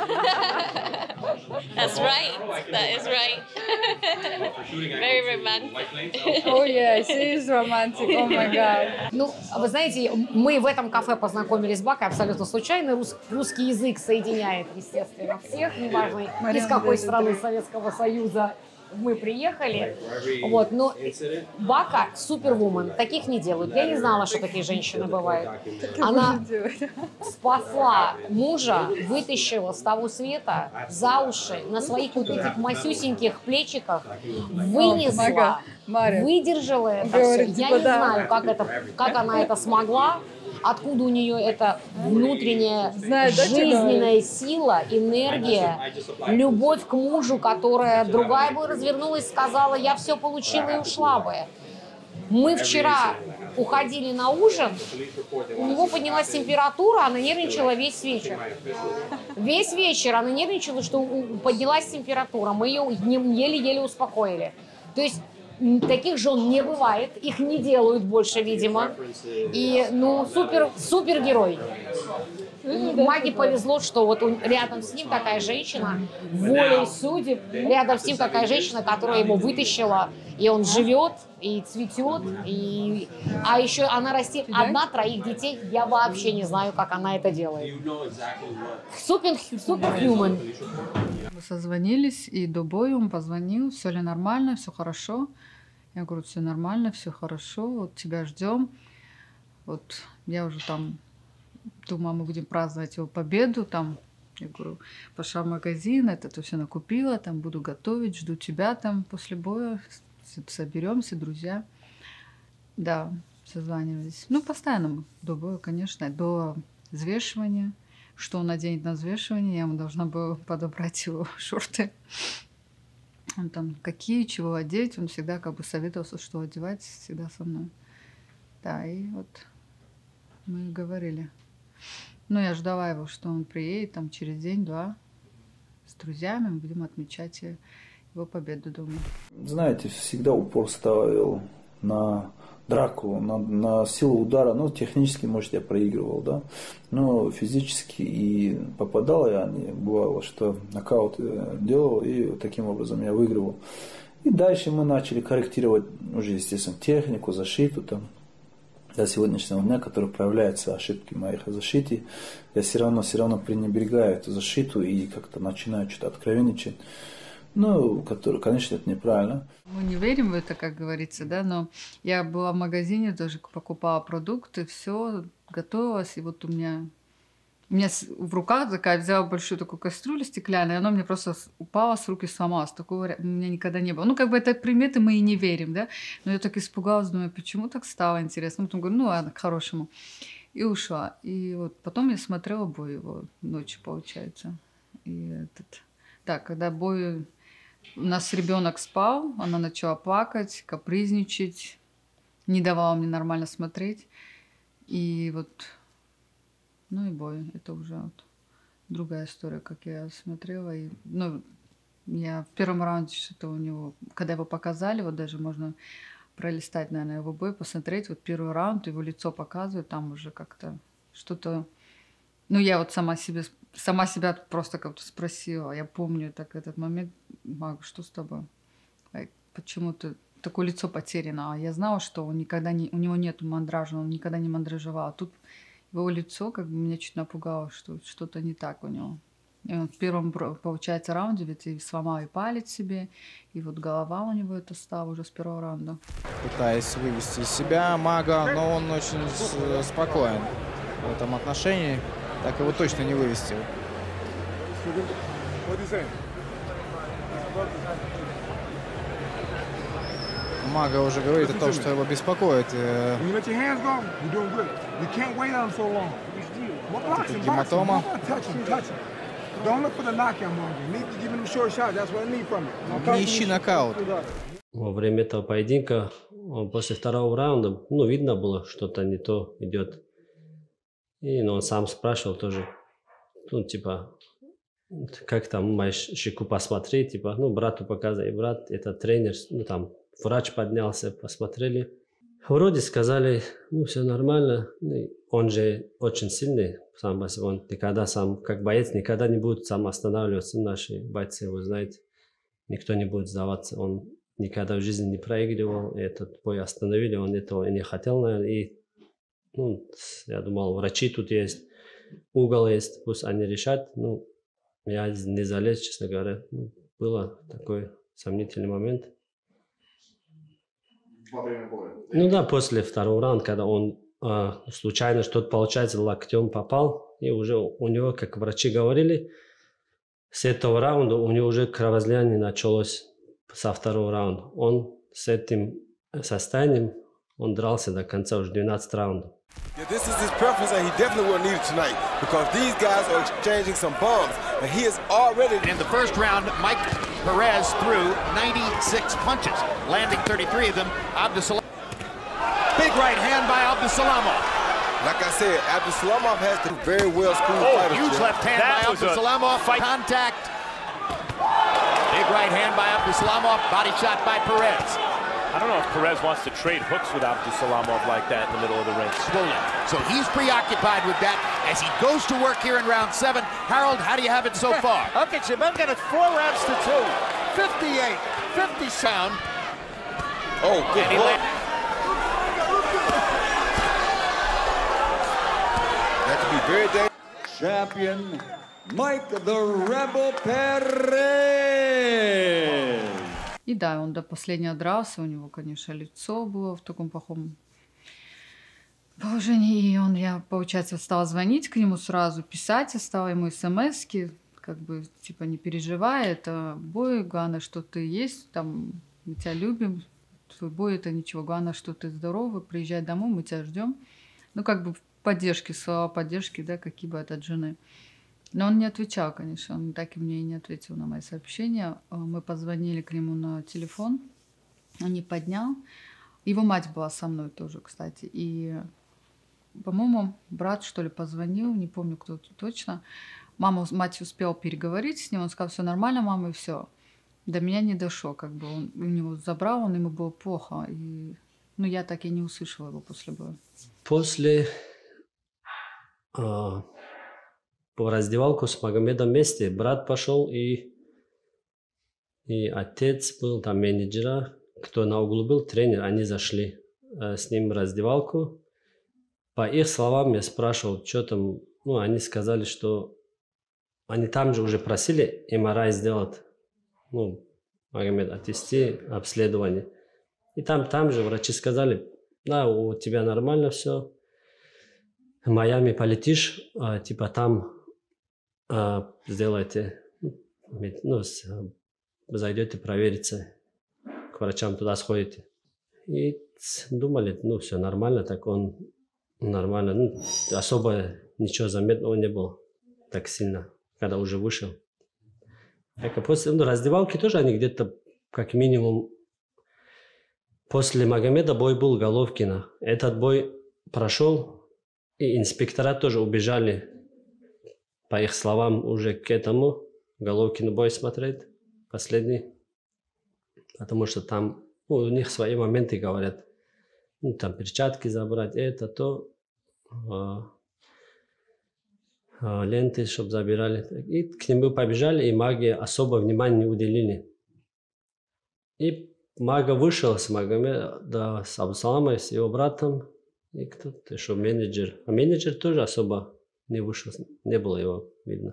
That's right. That is right. Very romantic. Oh yeah, she is romantic. Oh my god. Ну, вы знаете, мы в этом кафе познакомились с Бакой абсолютно случайно. Русский язык соединяет, естественно, всех, неважно, из какой страны Советского Союза мы приехали. Вот, но Бака супервумен, таких не делают. Я не знала, что такие женщины бывают. Она спасла мужа, вытащила с того света за уши на своих вот этих масюсеньких плечиках, вынесла, выдержала это все. Я не знаю, как она это смогла. Откуда у нее эта внутренняя жизненная сила, энергия, любовь к мужу, которая другая бы развернулась и сказала, я все получила и ушла бы. Мы вчера уходили на ужин, у него поднялась температура, она нервничала весь вечер. Весь вечер она нервничала, что поднялась температура, мы ее еле-еле успокоили. То есть таких жен не бывает, их не делают больше, видимо. И, ну, супергерой. Маге повезло, что вот рядом с ним такая женщина, волей судеб, рядом с ним такая женщина, которая его вытащила, и он живет, и цветет, а еще она растит 1-3 детей, я вообще не знаю, как она это делает. Суперхьюман. Мы созвонились, и до боя он позвонил, все ли нормально, все хорошо. Я говорю, все нормально, все хорошо, вот тебя ждем. Вот я уже там думала, мы будем праздновать его победу, там, я говорю, пошла в магазин, это все накупила, там буду готовить, жду тебя там после боя, соберемся, друзья. Да, созванивались. Ну, постоянно мы до боя, конечно, до взвешивания. Что он наденет на взвешивание, я ему должна была подобрать его шорты. Он там, какие, чего одеть, он всегда как бы советовался, что одевать, всегда со мной. Да, и вот мы говорили. Ну, я ждала его, что он приедет там через день-два с друзьями, мы будем отмечать его победу дома. Знаете, всегда упор ставил на драку, на силу удара. Ну, технически, может, я проигрывал, да, но физически и попадал я, не бывало, что нокаут делал, и таким образом я выигрывал. И дальше мы начали корректировать уже, естественно, технику, защиту там. До сегодняшнего дня, который проявляются ошибки моих в защите, я все равно пренебрегаю эту защиту и как-то начинаю что-то откровенничать. Ну, который, конечно, это неправильно. Мы не верим в это, как говорится, да, но я была в магазине, даже покупала продукты, все, готовилась, и вот у меня в руках такая, взяла большую такую кастрюлю стеклянную, и она мне просто упала с рук и сломалась. Такого у меня никогда не было. Ну, как бы это приметы мы и не верим, да, но я так испугалась, думаю, почему так стало интересно. Потом говорю, ну ладно, к хорошему. И ушла. И вот потом я смотрела бой его ночью, получается. И так, когда бой... У нас ребенок спал, она начала плакать, капризничать, не давала мне нормально смотреть. И вот, ну и бой, это уже вот другая история, как я смотрела. И, ну, я в первом раунде что-то у него, когда его показали, вот даже можно пролистать, наверное, его бой, посмотреть, вот первый раунд, его лицо показывают, там уже как-то что-то... Ну, я вот сама себя просто как-то спросила. Я помню так этот момент. Маг, что с тобой? Почему ты такое лицо потеряно? А я знала, что он никогда не... У него нет мандража, он никогда не мандражевал. А тут его лицо как бы меня чуть напугало, что что-то не так у него. И он в первом, получается, раунде ведь и сломал и палец себе, и вот голова у него это стала уже с первого раунда. Пытаясь вывести из себя Мага, но он очень спокоен в этом отношении. Так его точно не вывести. Мага уже говорит о том, что его беспокоит. Гематома. Не ищи нокаут. Во время этого поединка, после второго раунда, ну, видно было, что-то не то идет. И он сам спрашивал тоже, ну, типа, как там мою щеку посмотреть, типа, ну, брату показывай, брат, это тренер, ну, там, врач поднялся, посмотрели. Вроде сказали, ну, все нормально, он же очень сильный, сам по себе, он никогда сам, как боец, никогда не будет сам останавливаться, наши бойцы, вы знаете, никто не будет сдаваться, он никогда в жизни не проигрывал, и этот бой остановили, он этого и не хотел, наверное, и ну, я думал, врачи тут есть, угол есть, пусть они решат. Ну, я не залез, честно говоря. Ну, было такой сомнительный момент. Во время боя? Ну да, после второго раунда, когда он случайно что-то, получается, локтем попал, и уже у него, как врачи говорили, с этого раунда у него уже кровоизлияние началось со второго раунда. Он с этим состоянием, он дрался до конца, уже 12 раундов. Yeah, this is his preference, and he definitely will need it tonight because these guys are exchanging some bombs, and he is already. In the first round, Mike Perez threw 96 punches, landing 33 of them. Abdusalamov. Big right hand by Abdusalamov. Like I said, Abdusalamov has the very well schooled fighters. Huge left hand by Abdusalamov. Contact. Big right hand by Abdusalamov. Body shot by Perez. I don't know if Perez wants to trade hooks with Abdusalamov like that in the middle of the ring. So he's preoccupied with that as he goes to work here in round 7. Harold, how do you have it so far? Okay, Jim, I've got it 4 rounds to 2. 58, 50 sound. Oh, good boy. That could be very dangerous. Champion Mike the Rebel Perez. И да, он до последнего дрался, у него, конечно, лицо было в таком плохом положении. И я, получается, стала звонить к нему сразу, писать, стала ему смс-ки, как бы, типа, не переживай, это бой, главное, что ты есть, там, мы тебя любим, твой бой это ничего, главное, что ты здоровый, приезжай домой, мы тебя ждем. Ну, как бы поддержки, слова поддержки, да, какие бы от жены. Но он не отвечал, конечно, он так и мне и не ответил на мои сообщения. Мы позвонили к нему на телефон, он не поднял. Его мать была со мной тоже, кстати, и, по-моему, брат, что ли, позвонил, не помню, кто точно. Мать успела переговорить с ним, он сказал, все нормально, мама, и все. До меня не дошло, как бы он у него забрал, ему было плохо, и, ну, я так и не услышала его после боя. После по раздевалку с Магомедом вместе брат пошел и отец был там менеджера, кто на углу был, тренер, они зашли с ним в раздевалку. По их словам я спрашивал, что там, ну, они сказали, что они там же уже просили МРИ сделать, ну, Магомед, отвести обследование. И там же врачи сказали, да, у тебя нормально все, в Майами полетишь, типа там сделайте, ну, зайдете провериться, к врачам туда сходите. И думали, ну, все нормально, так он нормально, ну, особо ничего заметного не было так сильно, когда уже вышел. Так, после раздевалки тоже они где-то, как минимум, после Магомеда бой был Головкина. Этот бой прошел, и инспектора тоже убежали, по их словам, уже к этому Головкину бой смотреть, последний. Потому что там, ну, у них свои моменты, говорят. Ну, там перчатки забрать, это, то. Ленты, чтобы забирали. И к нему побежали, и маги особо внимания не уделили. И Мага вышел с Магомеда, с Абдусаламом, с его братом, и кто-то еще менеджер. А менеджер тоже особо не вышел, не было его видно.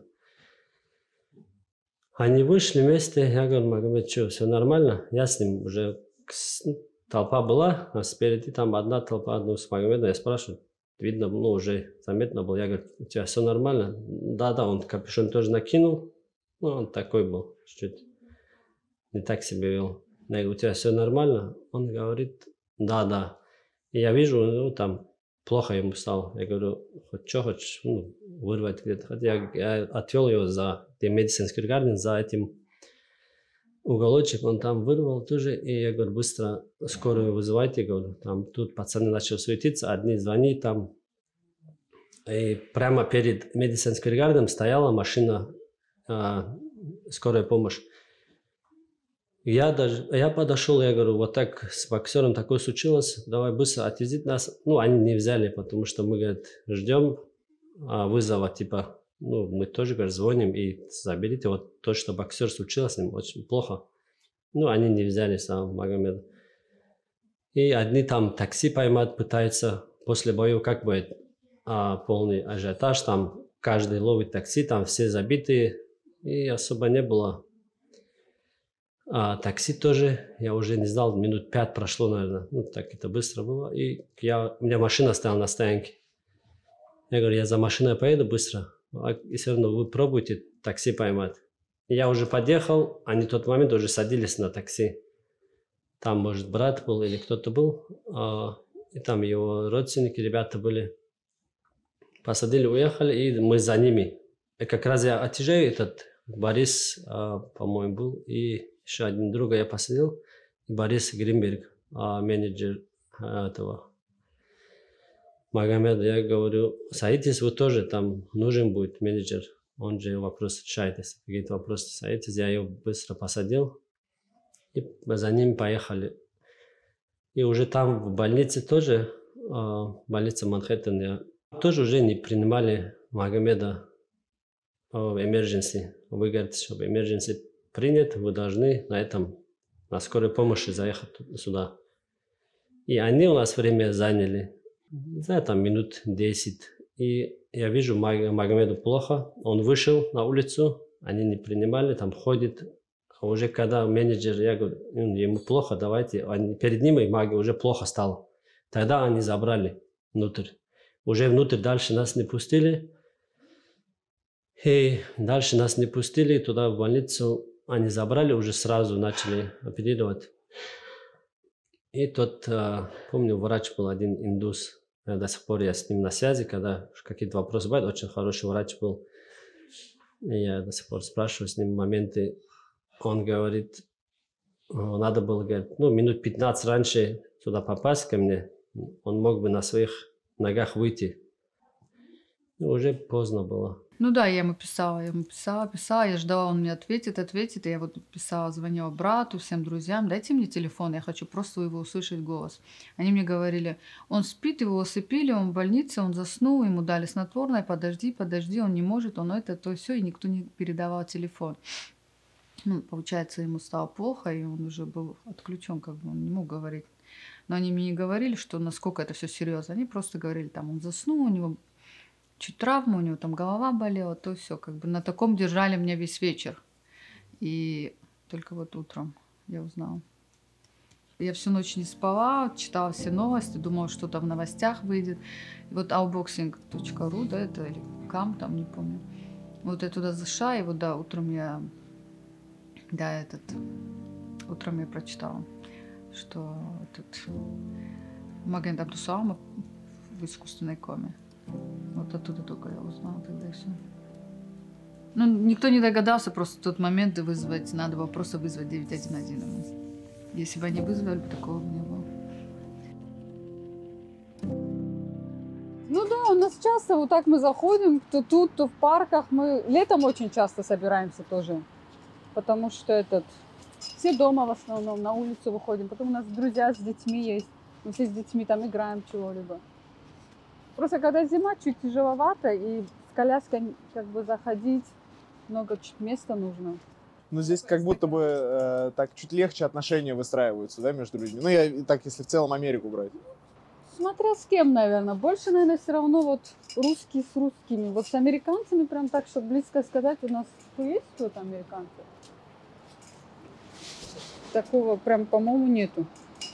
Они вышли вместе, я говорю, Магомед, что, все нормально? Я с ним уже, толпа была, а спереди там одна толпа, одну с Магомедом, я спрашиваю, видно, ну, уже заметно было, я говорю, у тебя все нормально? Да, он капюшон тоже накинул, ну, он такой был, чуть-чуть, не так себя вел. Я говорю, у тебя все нормально? Он говорит, да. И я вижу, ну, там плохо ему стало. Я говорю, хоть что хочешь, ну, вырвать где-то. Хотя я отвел его за медицинский гарден, за этим уголочек, он там вырвал тоже. И я говорю, быстро скорую вызывайте, говорю, там тут пацаны начали суетиться, одни звонят там. И прямо перед медицинским гарденом стояла машина скорая помощь. Я подошел, я говорю, вот так с боксером такое случилось, давай быстро отвезите нас. Ну, они не взяли, потому что мы, говорят, ждем вызова, типа, ну, мы тоже, говорят, звоним и заберите. Вот то, что боксер случилось с ним, очень плохо. Ну, они не взяли сам Магомеда. И одни там такси поймать пытаются после боев, как будет полный ажиотаж, там каждый ловит такси, там все забитые, и особо не было. Такси тоже, я уже не знал, минут 5 прошло, наверное. Ну, так это быстро было. И у меня машина стояла на стоянке. Я говорю, я за машиной поеду быстро. И все равно вы пробуйте такси поймать. И я уже подъехал, они в тот момент уже садились на такси. Там, может, брат был или кто-то был. И там его родственники, ребята были. Посадили, уехали, и мы за ними. И как раз я отъезжаю, этот Борис, по-моему, был, и еще один друга я посадил, Борис Гринберг, менеджер этого Магомеда. Я говорю, садитесь вы тоже, там нужен будет менеджер, он же вопрос решает, если какие-то вопросы, садитесь. Я его быстро посадил, и за ним поехали. И уже там в больнице тоже, больница Манхэттен, тоже уже не принимали Магомеда в emergency. Вы говорите, чтобы emergency принят, вы должны на скорой помощи заехать сюда. И они у нас время заняли, не знаю, там минут 10. И я вижу, Магомеду плохо, он вышел на улицу, они не принимали, там ходит. А уже когда менеджер, я говорю, ему плохо, давайте, перед ним и Маги уже плохо стало. Тогда они забрали внутрь. Уже внутрь дальше нас не пустили. И дальше нас не пустили, туда в больницу они забрали, уже сразу начали оперировать. И тот, помню, врач был один индус. До сих пор я с ним на связи, когда какие-то вопросы бывают. Очень хороший врач был. И я до сих пор спрашиваю с ним моменты. Он говорит, надо было, говорит, ну, минут 15 раньше сюда попасть ко мне. Он мог бы на своих ногах выйти. Ну, уже поздно было. Ну да, я ему писала, я ждала, он мне ответит, и я вот писала, звонила брату, всем друзьям, дайте мне телефон, я хочу просто его услышать голос. Они мне говорили, он спит, его усыпили, он в больнице, он заснул, ему дали снотворное, подожди, он не может, он это, то все, и никто не передавал телефон. Ну, получается, ему стало плохо, и он уже был отключен, как бы он не мог говорить. Но они мне не говорили, что насколько это все серьезно, они просто говорили, там, он заснул, у него чуть травма, у него там голова болела, то все, как бы на таком держали меня весь вечер. И только вот утром я узнала. Я всю ночь не спала, читала все новости, думала, что там в новостях выйдет. И вот outboxing.ru, да, это или кам, там, не помню. Вот я туда зашла, и вот, да, утром я прочитала, что этот Магомед Абдусаламов в искусственной коме. Вот оттуда только я узнала тогда и все. Ну, никто не догадался просто в тот момент вызвать, надо было просто вызвать 911. Если бы они вызвали, такого бы не было. Ну да, у нас часто вот так мы заходим, то тут, то в парках. Мы летом очень часто собираемся тоже, потому что все дома в основном, на улицу выходим. Потом у нас друзья с детьми есть, мы все с детьми там играем чего-либо. Просто когда зима, чуть тяжеловато, и с коляской как бы заходить, много места нужно. Ну, здесь как будто бы так чуть легче отношения выстраиваются, да, между людьми. Ну, я так, если в целом Америку брать. Смотря с кем, наверное. Больше, наверное, все равно вот русские с русскими. Вот с американцами прям так, чтобы близко сказать, у нас есть кто-то американцы? Такого прям, по-моему, нету.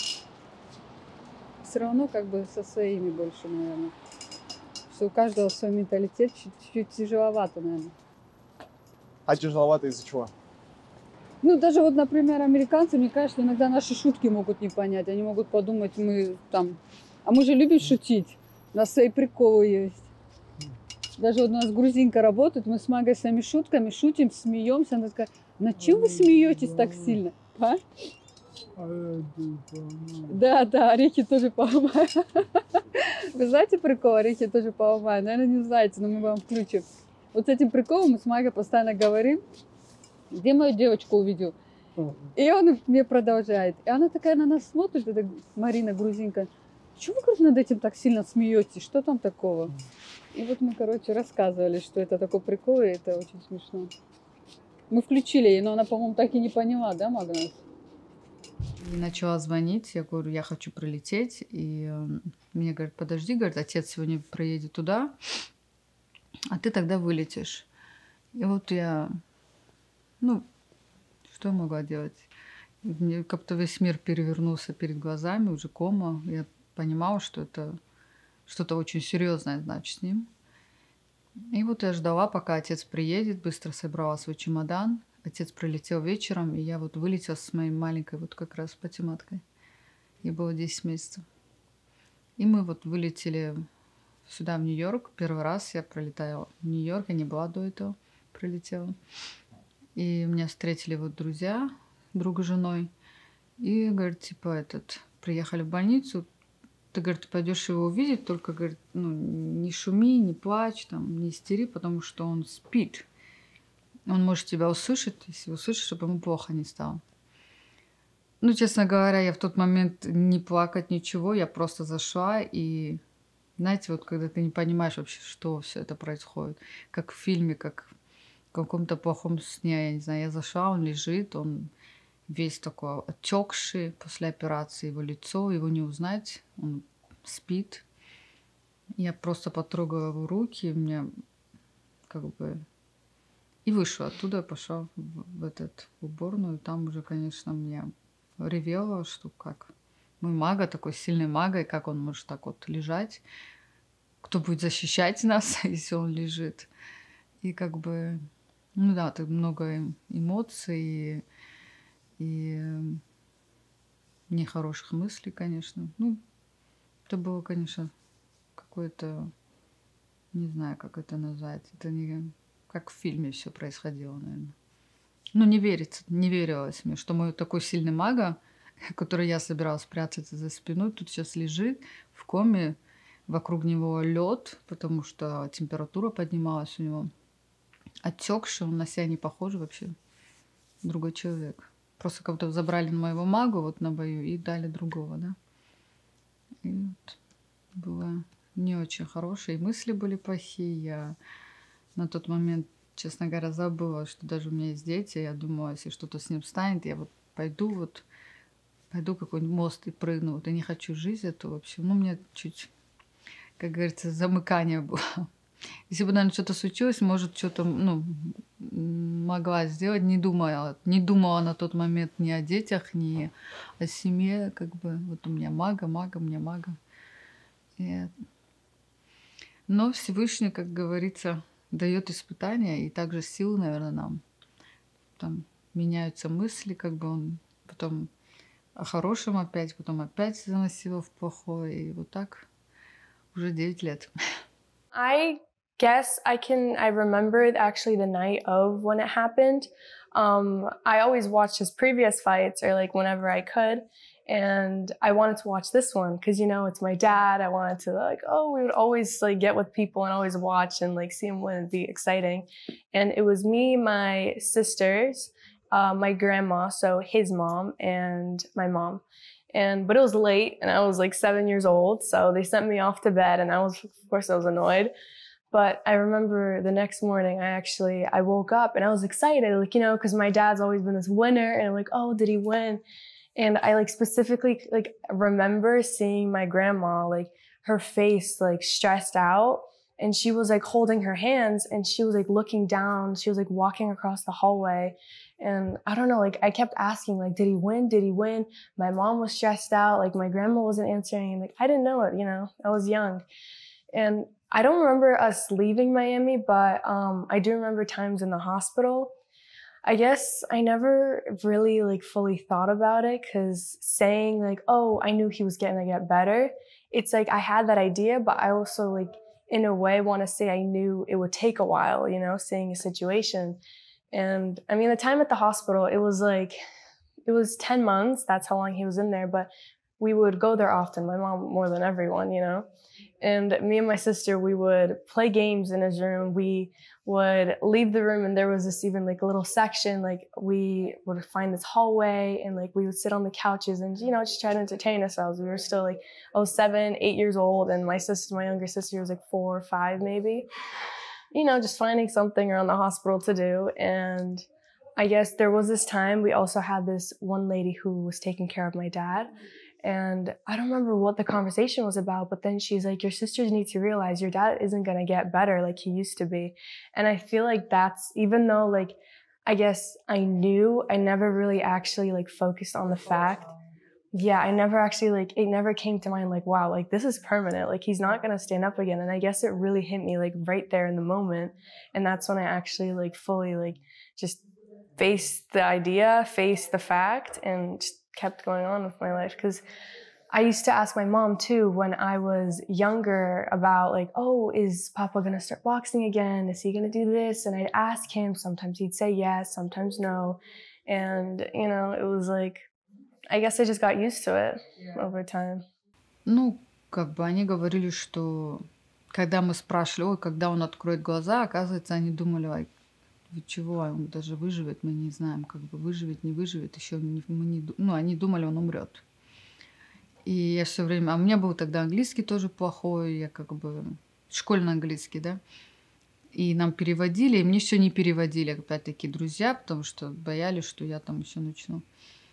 Все равно как бы со своими больше, наверное. Что у каждого свой менталитет, чуть-чуть тяжеловато, наверное. А тяжеловато из-за чего? Ну, даже вот, например, американцы, мне кажется, иногда наши шутки могут не понять. Они могут подумать, мы там... А мы же любим шутить. У нас свои приколы есть. Даже вот у нас грузинка работает, мы с Магой своими шутками шутим, смеемся. Она такая, на чем вы смеетесь так сильно? А? Да, орехи тоже поломаю. Вы знаете прикол, орехи тоже поломаю? Наверное, не знаете, но мы вам включим. Вот с этим приколом мы с Магой постоянно говорим, где мою девочку увидел. И он мне продолжает. И она такая на нас смотрит, это Марина, грузинка. Чего вы, говорит, над этим так сильно смеетесь? Что там такого? И вот мы, короче, рассказывали, что это такой прикол, и это очень смешно. Мы включили ей, но она, по-моему, так и не поняла, да, Магнус? И начала звонить, я говорю, я хочу прилететь. И мне говорят, подожди, говорит, отец сегодня проедет туда, а ты тогда вылетишь. И вот я, ну, что я могла делать? Мне как-то весь мир перевернулся перед глазами, уже кома. Я понимала, что это что-то очень серьезное, значит, с ним. И вот я ждала, пока отец приедет, быстро собрала свой чемодан. Отец прилетел вечером, и я вот вылетела с моей маленькой вот как раз патиматкой. Ей было 10 месяцев. И мы вот вылетели сюда, в Нью-Йорк. Первый раз я пролетала в Нью-Йорк, я не была до этого, прилетела. И меня встретили вот друзья, друг с женой. И, говорит, типа, приехали в больницу. Ты, говорит, пойдешь его увидеть, только, говорит, ну, не шуми, не плачь, там, не истери, потому что он спит. Он может тебя услышать, если услышишь, чтобы ему плохо не стало. Ну, честно говоря, я в тот момент не плакать, ничего, я просто зашла и, знаете, вот когда ты не понимаешь вообще, что все это происходит, как в фильме, как в каком-то плохом сне, я не знаю, я зашла, он лежит, он весь такой отекший после операции, его лицо, его не узнать, он спит. Я просто потрогала его руки, мне как бы... И вышла оттуда, пошла в уборную, и там уже, конечно, меня ревела, что как мой мага, такой сильный мага, и как он может так вот лежать, кто будет защищать нас, если он лежит. И как бы, ну да, так много эмоций, и не одни хороших мыслей, конечно. Ну, это было, конечно, какое-то, не знаю, как это назвать. Это не как в фильме все происходило, наверное. Ну, не верилось мне, что мой такой сильный мага, который я собиралась спрятаться за спиной, тут сейчас лежит в коме, вокруг него лед, потому что температура поднималась у него. Отекший, он на себя не похож вообще. Другой человек. Просто как-то забрали моего мага вот на бою и дали другого, да. И вот было не очень хорошее. И мысли были плохие. Я на тот момент, честно говоря, забыла, что даже у меня есть дети. Я думала, если что-то с ним станет, я вот пойду какой-нибудь мост и прыгну. Вот я не хочу жизнь эту вообще. Ну, у меня чуть, как говорится, замыкание было. Если бы, наверное, что-то случилось, может, что-то, ну, могла сделать, не думала на тот момент ни о детях, ни о семье, как бы. Вот у меня мага. Но Всевышний, как говорится, дает испытания, и также силы, наверное, нам. Там меняются мысли, как бы он потом о хорошем опять, потом опять заносило в плохое, и вот так уже 9 лет. I guess I remembered actually the night of when it happened. I always watched his previous fights, or like whenever I could, and I wanted to watch this one because, you know, it's my dad. I wanted to we would always like get with people and always watch and like see him win. It'd be exciting. And it was me, my sisters, my grandma, so his mom, and my mom. But it was late and I was like 7 years old, so they sent me off to bed, and of course I was annoyed. But I remember the next morning I woke up and I was excited, like, you know, because my dad's always been this winner, and I'm like, oh, did he win? And I like specifically like remember seeing my grandma, like her face like stressed out, and she was like holding her hands and she was like looking down. She was like walking across the hallway. And I don't know, like I kept asking, like, did he win? Did he win? My mom was stressed out. Like my grandma wasn't answering. Like I didn't know it, you know, I was young. And I don't remember us leaving Miami, but I do remember times in the hospital. I guess I never really like fully thought about it, because saying like, oh, I knew he was going to get better. It's like I had that idea, but I also like in a way want to say I knew it would take a while, you know, seeing a situation. And I mean, the time at the hospital, it was 10 months. That's how long he was in there. But we would go there often, my mom more than everyone, you know. And me and my sister, we would play games in his room. We would leave the room, and there was this even like a little section, like we would find this hallway, and like we would sit on the couches and, you know, just try to entertain ourselves. We were still like, I was 7, 8 years old, and my younger sister was like 4 or 5 maybe. You know, just finding something around the hospital to do. And I guess there was this time we also had this one lady who was taking care of my dad. And I don't remember what the conversation was about, but then she's like, your sisters need to realize your dad isn't going to get better like he used to be. And I feel like that's, even though like, I guess I knew, I never really actually like focused on the fact. Yeah, I never actually like, it never came to mind like, wow, like this is permanent. Like he's not going to stand up again. And I guess it really hit me like right there in the moment. And that's when I actually like fully like just faced the idea, faced the fact, and just kept going on with my life. Because I used to ask my mom too when I was younger about like, oh, is Papa going to start boxing again? Is he going to do this? And I'd ask him. Sometimes he'd say yes, sometimes no. And, you know, it was like, I guess I just got used to it over time. Ну, как бы они говорили, что когда мы спрашивали, ой, когда он откроет глаза, оказывается, они думали, ой, вы чего, он даже выживет, мы не знаем, как бы выживет, не выживет, еще они думали, он умрет. И я все время, а у меня был тогда английский тоже плохой, я как бы школьный английский, да, и нам переводили, и мне все не переводили, опять-таки друзья, потому что боялись, что я там еще начну.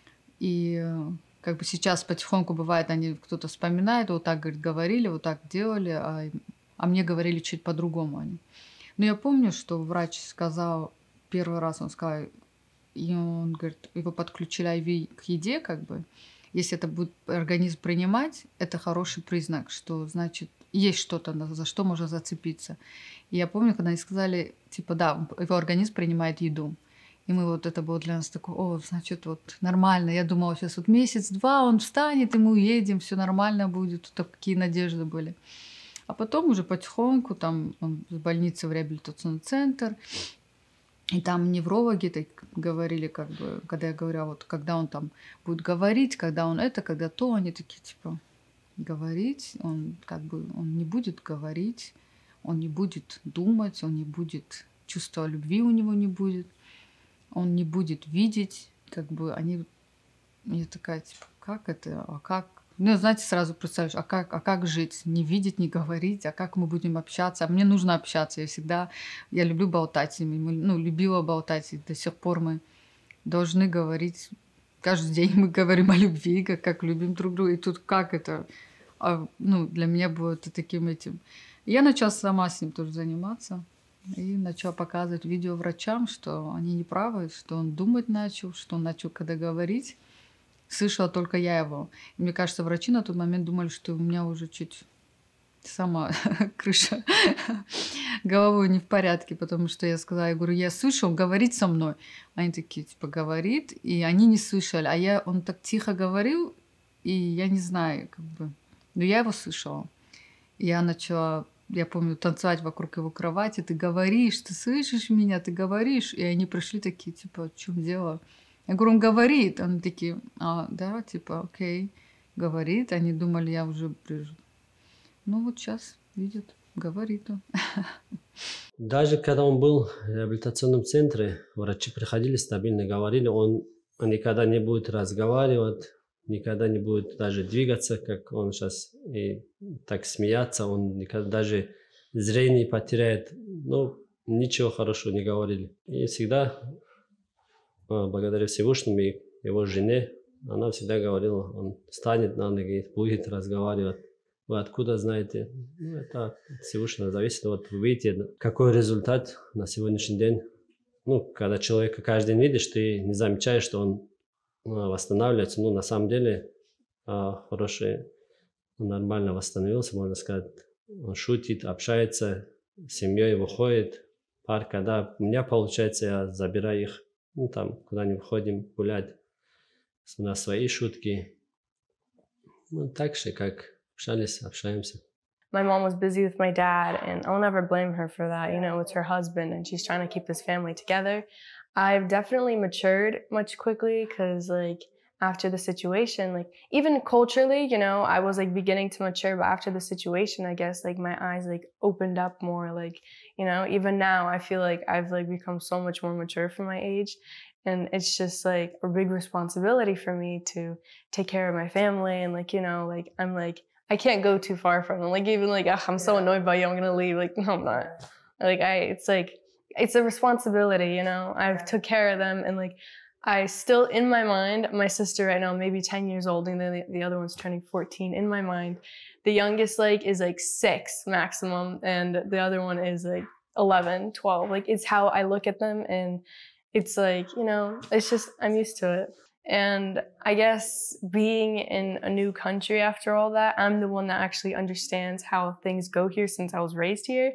И как бы сейчас потихоньку бывает, они кто-то вспоминает, вот так, говорит, говорили, вот так делали, а мне говорили чуть по-другому они. Но я помню, что врач сказал, первый раз он сказал, и он говорит, его подключили IV к еде, как бы, если это будет организм принимать, это хороший признак, что значит есть что-то, за что можно зацепиться. И я помню, когда они сказали, типа, да, его организм принимает еду. И мы вот это было для нас такое, о, значит, вот нормально. Я думала, сейчас вот месяц-два он встанет, и мы уедем, все нормально будет. Вот такие надежды были. А потом уже потихоньку там он с больницы в реабилитационный центр. И там неврологи так говорили, как бы, когда я говорю, вот когда он там будет говорить, когда он это, когда то, они такие, типа, говорить, он как бы, он не будет говорить, он не будет думать, он не будет, чувства любви у него не будет. Он не будет видеть, как бы они... Я такая, типа, как это, а как? Ну, знаете, сразу представляешь, а как жить? Не видеть, не говорить, а как мы будем общаться? А мне нужно общаться, я люблю болтать, ну, любила болтать, и до сих пор мы должны говорить, каждый день мы говорим о любви, как любим друг друга, и тут как это? Ну, для меня было это таким этим. Я начала сама с ним тоже заниматься. И начала показывать видео врачам, что они не правы, что он думать начал, что он начал когда говорить. Слышала только я его. И мне кажется, врачи на тот момент думали, что у меня уже чуть сама крыша головой не в порядке, потому что я сказала, я говорю, я слышал, говорит со мной. Они такие, типа, говорит, и они не слышали. А он так тихо говорил, и я не знаю, как бы, но я его слышала. И я начала... Я помню, танцевать вокруг его кровати. Ты говоришь, ты слышишь меня, ты говоришь. И они пришли такие, типа, в чем дело? Я говорю, он говорит. Они такие, да, типа, окей, говорит. Они думали, я уже... Ну вот сейчас видят, говорит он. Даже когда он был в реабилитационном центре, врачи приходили стабильно, говорили, он никогда не будет разговаривать, никогда не будет даже двигаться, как он сейчас, и так смеяться, он никогда даже зрение потеряет. Ну, ничего хорошего не говорили. И всегда, благодаря Всевышнему и его жене, она всегда говорила, он встанет на ноги, будет разговаривать. Вы откуда знаете? Ну, это от Всевышнего зависит. Вот вы видите, какой результат на сегодняшний день. Ну, когда человека каждый день видишь, ты не замечаешь, что он восстанавливается. Ну, на самом деле, хороший, нормально восстановился, можно сказать. Он шутит, общается, с семьей выходит. Парк, когда у меня получается, я забираю их, ну, там, куда-нибудь ходим гулять. На свои шутки. Ну, так же, как общались, общаемся. My mom was busy with my dad, and I'll never blame her for that. You know, it's her husband, and she's trying to keep this family together. I've definitely matured much quickly because, like, after the situation, like, even culturally, you know, I was, like, beginning to mature, but after the situation, I guess, like, my eyes, like, opened up more, like, you know, even now, I feel like I've, like, become so much more mature for my age, and it's just, like, a big responsibility for me to take care of my family, and, like, you know, like, I'm, like, I can't go too far from them, like, even, like, I'm so annoyed by you, I'm gonna leave, like, no, I'm not, like, it's, like, it's a responsibility, you know. I've took care of them, and like I still, in my mind, my sister right now maybe 10 years old, and then the other one's turning 14. In my mind, the youngest like is like 6 maximum, and the other one is like 11, 12. Like it's how I look at them, and it's like, you know, it's just I'm used to it. And I guess being in a new country after all that, I'm the one that actually understands how things go here since I was raised here.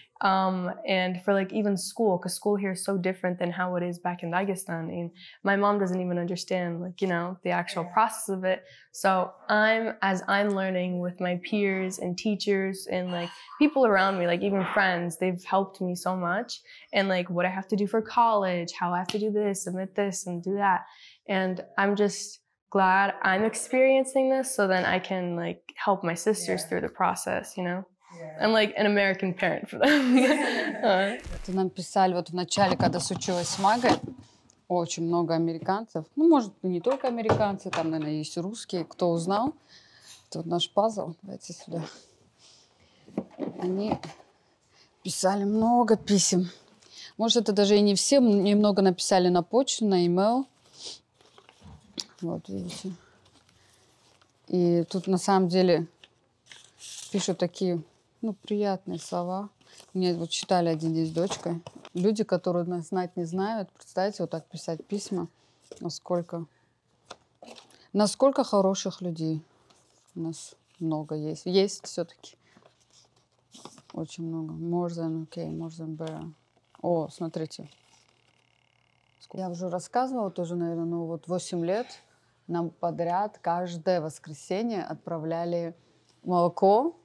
And for like even school, because school here is so different than how it is back in Dagestan. And my mom doesn't even understand, like, you know, the actual process of it. So as I'm learning with my peers and teachers and like people around me, like even friends, they've helped me so much. And like what I have to do for college, how I have to do this, submit this and do that. And I'm just glad I'm experiencing this so then I can like help my sisters through the process, you know? I'm like an American parent for them. Это нам писали вот в начале, когда случилось с Магой, очень много американцев. Ну, может, не только американцы, там, наверное, есть русские. Кто узнал? Это вот наш пазл. Давайте сюда. Они писали много писем. Может, это даже и не все. Немного написали на почту, на e-mail. Вот, видите. И тут на самом деле пишут такие, ну, приятные слова. Мне вот читали один день с дочкой. Люди, которые нас знать не знают, представьте, вот так писать письма. Насколько хороших людей у нас много есть. Есть все-таки. Очень много. More than okay, more than better. О, смотрите. Я уже рассказывала тоже, наверное, ну вот 8 лет нам подряд каждое воскресенье отправляли молоко,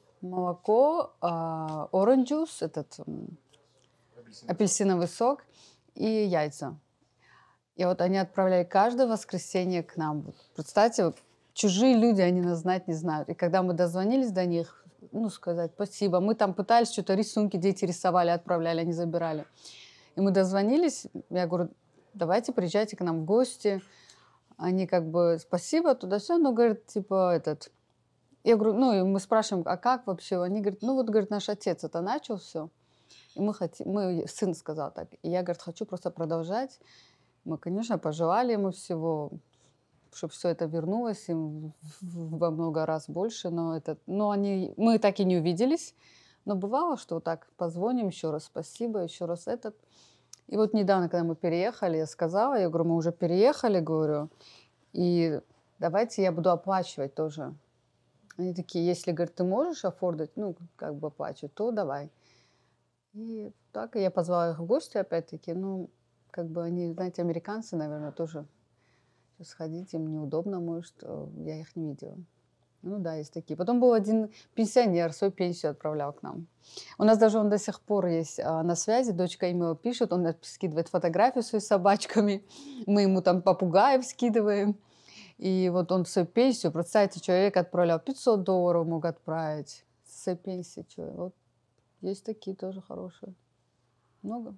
orange juice, этот апельсиновый сок и яйца. И вот они отправляли каждое воскресенье к нам. Вот, представьте, вот, чужие люди, они нас знать не знают. И когда мы дозвонились до них, ну, сказать спасибо, мы там пытались что-то, рисунки дети рисовали, отправляли, они забирали. И мы дозвонились, я говорю, давайте приезжайте к нам в гости. Они как бы спасибо, туда-сюда, но говорят, типа, этот... Я говорю, ну, и мы спрашиваем, а как вообще? Они говорят, ну, вот, говорит, наш отец это начал все. И сын сказал так. И я, говорит, хочу просто продолжать. Мы, конечно, пожелали ему всего, чтобы все это вернулось им во много раз больше. Но мы так и не увиделись. Но бывало, что вот так позвоним, еще раз спасибо, еще раз этот. И вот недавно, когда мы переехали, я сказала, я говорю, мы уже переехали, говорю, и давайте я буду оплачивать тоже. Они такие, если, говорит, ты можешь офордать, ну, как бы оплачивать, то давай. И так я позвала их в гости опять-таки, ну, как бы они, знаете, американцы, наверное, тоже сходить им неудобно, может, я их не видела. Ну да, есть такие. Потом был один пенсионер, свою пенсию отправлял к нам. У нас даже он до сих пор есть на связи, дочка ему пишет, он скидывает фотографию с своими собачками, мы ему там попугаев скидываем. И вот он свою пенсию, представьте, человек отправлял $500 мог отправить с своей пенсии. Вот есть такие тоже хорошие. Много.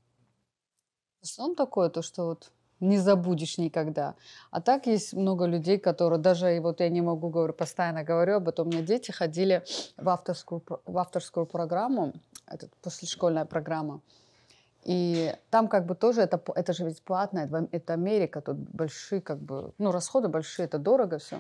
Он такое, то, что вот не забудешь никогда. А так есть много людей, которые даже, и вот я не могу, говорю, постоянно говорю об этом, у меня дети ходили в авторскую программу, это послешкольная программа, и там как бы тоже, это же ведь платно, это Америка, тут большие как бы, ну расходы большие, это дорого все.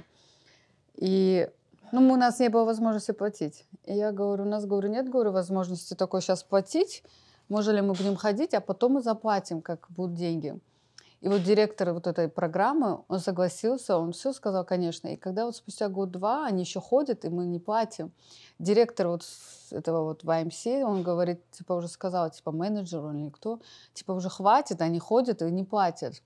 И ну, у нас не было возможности платить. И я говорю, у нас, говорю, нет, говорю, возможности такой сейчас платить, может ли мы будем ходить, а потом мы заплатим, как будут деньги. И вот директор вот этой программы, он согласился, он все сказал, конечно. И когда вот спустя год-два они еще ходят, и мы не платим, директор вот этого вот YMCA, он говорит, типа уже сказал, типа менеджеру или кто, типа уже хватит, они ходят и не платят.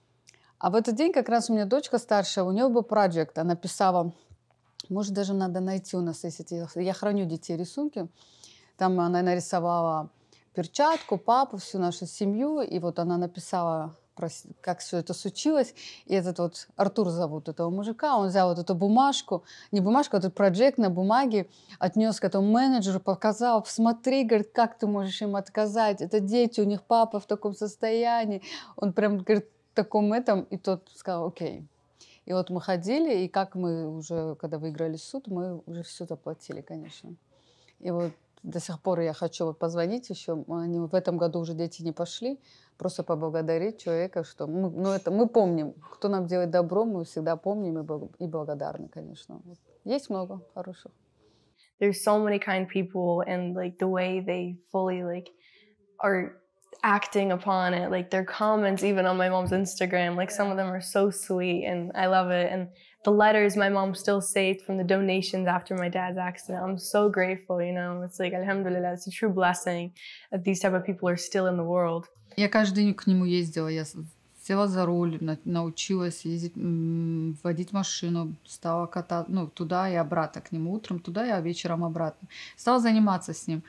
А в этот день как раз у меня дочка старшая, у нее был проект, она писала, может даже надо найти у нас, если я храню детей рисунки, там она нарисовала перчатку, папу, всю нашу семью, и вот она написала, как все это случилось. И этот вот Артур зовут этого мужика, он взял вот эту бумажку, не бумажку, а этот проект на бумаге, отнес к этому менеджеру, показал, посмотри, говорит, как ты можешь им отказать, это дети, у них папа в таком состоянии. Он прям, говорит, в таком этом, и тот сказал, окей. И вот мы ходили, и как мы уже, когда выиграли суд, мы уже все заплатили, конечно. И вот до сих пор я хочу вот позвонить еще, они в этом году уже дети не пошли, просто поблагодарить человека, что мы помним, кто нам делает добро, мы всегда помним и благодарны, конечно. Вот. Есть много хороших. There's so many kind people, and like the way they fully like are acting upon it, like their comments even on my mom's Instagram, like some of them are so sweet, and I love it. And the letters my mom still saved from the donations after my dad's accident, I'm so grateful, you know. It's like, alhamdulillah, it's a true blessing that these type of people are still in the world. Я каждый день к нему ездила, я села за руль, научилась ездить, водить машину, стала кататься, ну, туда и обратно к нему, утром туда и вечером обратно. Стала заниматься с ним.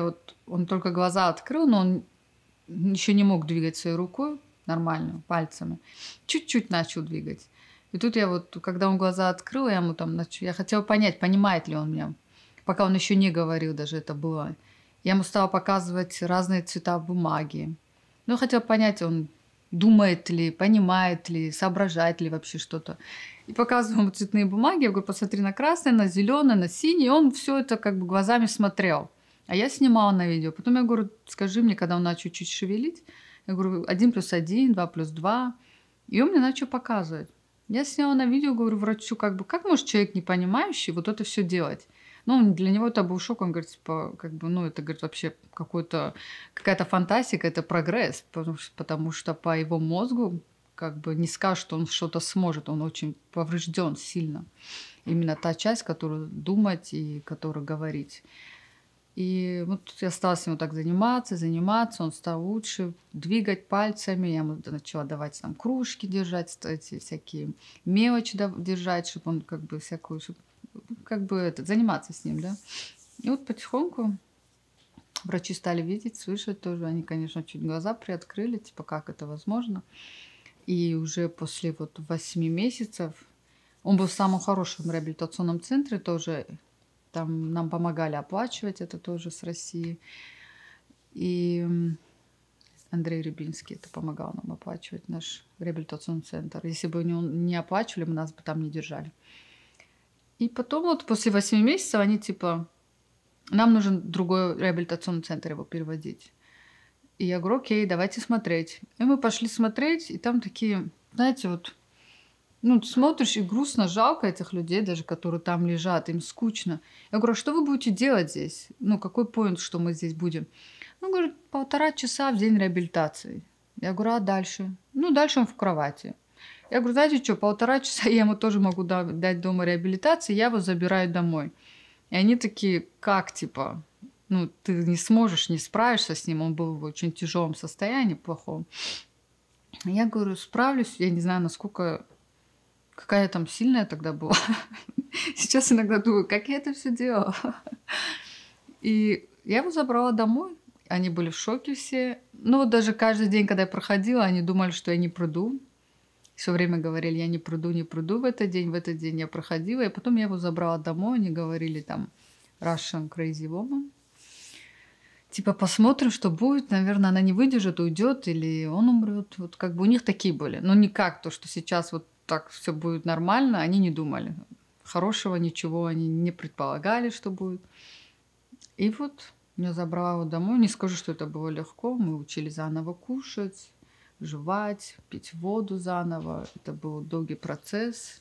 Он только глаза открыл, но он еще не мог двигать своей рукой нормально, пальцами. Чуть-чуть начал двигать. И тут я вот, когда он глаза открыл, я хотела понять, понимает ли он меня. Пока он еще не говорил, даже это было. Я ему стала показывать разные цвета бумаги. Ну, я хотела понять, он думает ли, понимает ли, соображает ли вообще что-то. И показываю ему цветные бумаги, я говорю, посмотри на красный, на зеленый, на синий. И он все это как бы глазами смотрел. А я снимала на видео. Потом я говорю, скажи мне, когда он начал чуть шевелить, я говорю, 1 + 1, 2 + 2. И он мне начал показывать. Я сняла на видео, говорю врачу, как может человек, не понимающий, вот это все делать? Ну, для него это был шок, он говорит, типа, это, говорит, вообще какая-то фантастика, это прогресс, потому что по его мозгу как бы не скажешь, что он что-то сможет, он очень поврежден сильно. Именно та часть, которую думать и которую говорить. И вот я стала с ним вот так заниматься, он стал лучше двигать пальцами, я ему начала давать там кружки держать, эти всякие мелочи держать, чтобы он как бы всякую, чтобы, как бы заниматься с ним, да. И вот потихоньку врачи стали видеть, слышать тоже, они, конечно, чуть глаза приоткрыли, типа, как это возможно. И уже после вот 8 месяцев, он был в самом хорошем реабилитационном центре тоже. Там нам помогали оплачивать это тоже с России. И Андрей Рябинский это помогал нам оплачивать наш реабилитационный центр. Если бы не оплачивали, нас бы там не держали. И потом вот после 8 месяцев они типа, нам нужен другой реабилитационный центр его переводить. И я говорю, окей, давайте смотреть. И мы пошли смотреть, и там такие, знаете, вот, ну, смотришь, и грустно, жалко этих людей, даже которые там лежат, им скучно. Я говорю, а что вы будете делать здесь? Ну, какой поинт, что мы здесь будем? Он говорит, 1,5 часа в день реабилитации. Я говорю, а дальше? Ну, дальше он в кровати. Я говорю, знаете что, 1,5 часа я ему тоже могу дать дома реабилитации, я его забираю домой. И они такие, как, типа, ну, ты не сможешь, не справишься с ним, он был в очень тяжелом состоянии, плохом. Я говорю, справлюсь, я не знаю, насколько... Какая я там сильная тогда была. Сейчас иногда думаю, как я это все делала. И я его забрала домой. Они были в шоке все. Ну вот даже каждый день, когда я проходила, они думали, что я не приду. Все время говорили, я не приду в этот день. В этот день я проходила. И потом я его забрала домой. Они говорили там Russian Crazy Woman. Типа посмотрим, что будет. Наверное, она не выдержит, уйдет или он умрет. Вот как бы у них такие были. Но не как то, что сейчас вот так все будет нормально, они не думали. Хорошего ничего они не предполагали, что будет. И вот я забрала его домой. Не скажу, что это было легко. Мы учили заново кушать, жевать, пить воду заново. Это был долгий процесс.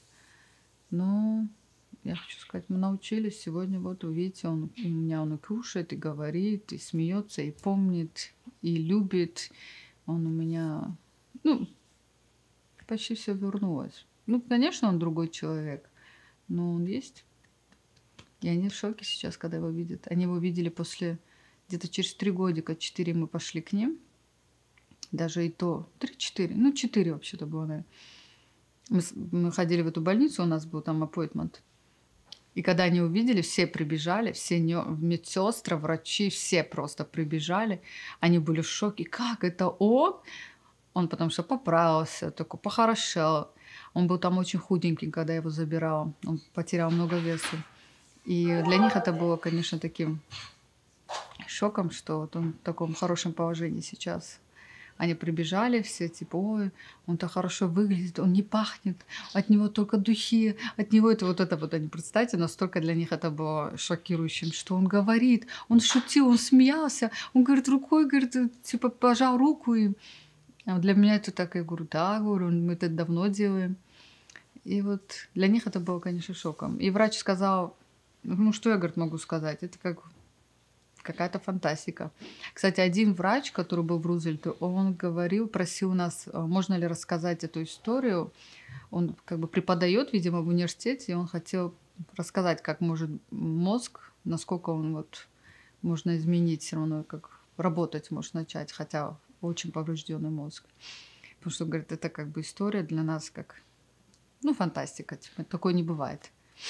Но я хочу сказать, мы научились. Сегодня вот увидите, у меня он и кушает, и говорит, и смеется, и помнит, и любит. Он у меня... Ну, почти все вернулось. Ну, конечно, он другой человек, но он есть. И они в шоке сейчас, когда его видят. Они его видели после, где-то через 3 годика, 4 мы пошли к ним. Даже и то, 3-4, ну 4 вообще-то было, наверное. Мы ходили в эту больницу, у нас был там аппоинтмент. И когда они увидели, все прибежали, все медсестры, врачи, все просто прибежали. Они были в шоке. Как это он? Он потому что поправился, такой похорошел. Он был там очень худенький, когда я его забирала. Он потерял много веса. И для них это было, конечно, таким шоком, что вот он в таком хорошем положении сейчас. Они прибежали все, типа, ой, он так хорошо выглядит, он не пахнет, от него только духи, от него это вот они, представьте, настолько для них это было шокирующим, что он говорит, он шутил, он смеялся, он говорит рукой, говорит, типа, пожал руку им. А для меня это так, я говорю, да, говорю, мы это давно делаем. И вот для них это было, конечно, шоком. И врач сказал, ну что я, говорит, могу сказать, это как какая-то фантастика. Кстати, один врач, который был в Рузвельте, он говорил, просил нас, можно ли рассказать эту историю. Он как бы преподает, видимо, в университете, и он хотел рассказать, как может мозг, насколько он вот можно изменить все равно, как работать может начать, хотя очень поврежденный мозг. Потому что, говорит, это как бы история для нас как, ну, фантастика, типа, такое не бывает.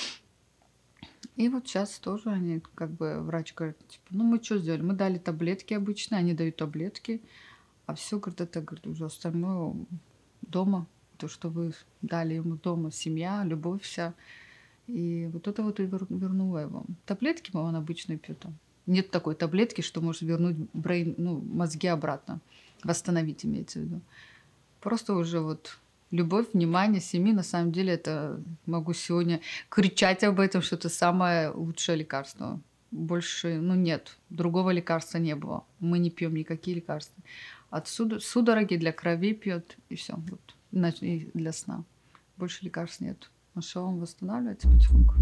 И вот сейчас тоже они, как бы, врач говорит, типа, ну, мы что сделали? Мы дали таблетки обычно, они дают таблетки, а все, говорит, это, говорит, уже остальное дома, то, что вы дали ему дома, семья, любовь вся. И вот это вот и вернуло его. Таблетки он обычно пьет. Нет такой таблетки, что может вернуть мозги обратно. Восстановить, имеется в виду. Просто уже вот любовь, внимание семьи, на самом деле, это могу сегодня кричать об этом, что это самое лучшее лекарство. Больше, нет, другого лекарства не было. Мы не пьем никакие лекарства. От судороги для крови пьет, и все. Вот, и для сна. Больше лекарств нет. Нашел, он восстанавливается потихоньку.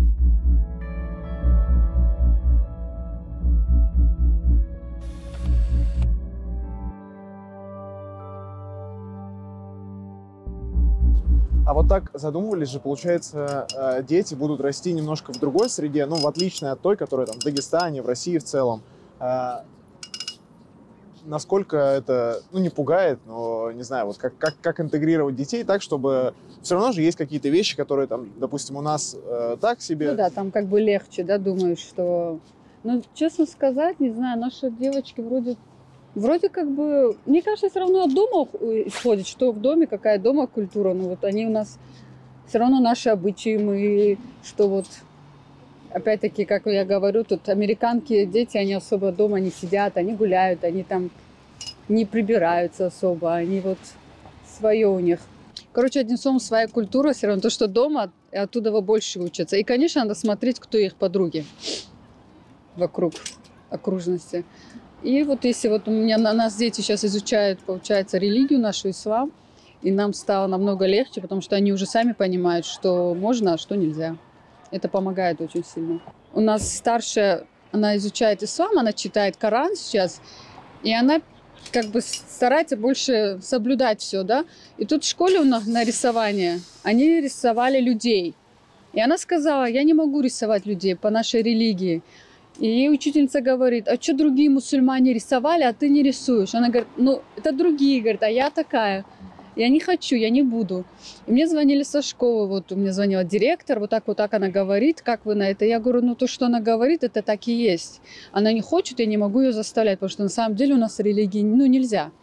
А вот так задумывались же, получается, дети будут расти немножко в другой среде, ну, в отличной от той, которая там в Дагестане, в России в целом. Насколько это, ну, не пугает, но, не знаю, вот как интегрировать детей так, чтобы... Все равно же есть какие-то вещи, которые там, допустим, у нас так себе... Ну да, там как бы легче, да, думаешь, что... Ну, честно сказать, не знаю, наши девочки вроде как бы... Мне кажется, все равно от дома исходит, что в доме, какая дома культура. Ну вот они у нас... Все равно наши обычаи, мы... Что вот... Опять-таки, как я говорю, тут американки, дети, они особо дома не сидят, они гуляют, они там не прибираются особо, они вот свое у них. Короче, одним словом, своя культура все равно, то, что дома, и оттуда больше учатся. И, конечно, надо смотреть, кто их подруги вокруг окружности. И вот если вот у меня на нас дети сейчас изучают, получается, религию нашу, ислам, и нам стало намного легче, потому что они уже сами понимают, что можно, а что нельзя. Это помогает очень сильно. У нас старшая, она изучает ислам, она читает Коран сейчас, и она как бы старается больше соблюдать все, да. И тут в школе у нас на рисование они рисовали людей. И она сказала, я не могу рисовать людей по нашей религии. И ей учительница говорит, а что другие мусульмане рисовали, а ты не рисуешь? Она говорит, ну это другие, говорит, а я такая. Я не хочу, я не буду. И мне звонили со школы, вот мне звонила директор, вот так она говорит, как вы на это? Я говорю, ну то, что она говорит, это так и есть. Она не хочет, я не могу ее заставлять, потому что на самом деле у нас религии, ну, нельзя.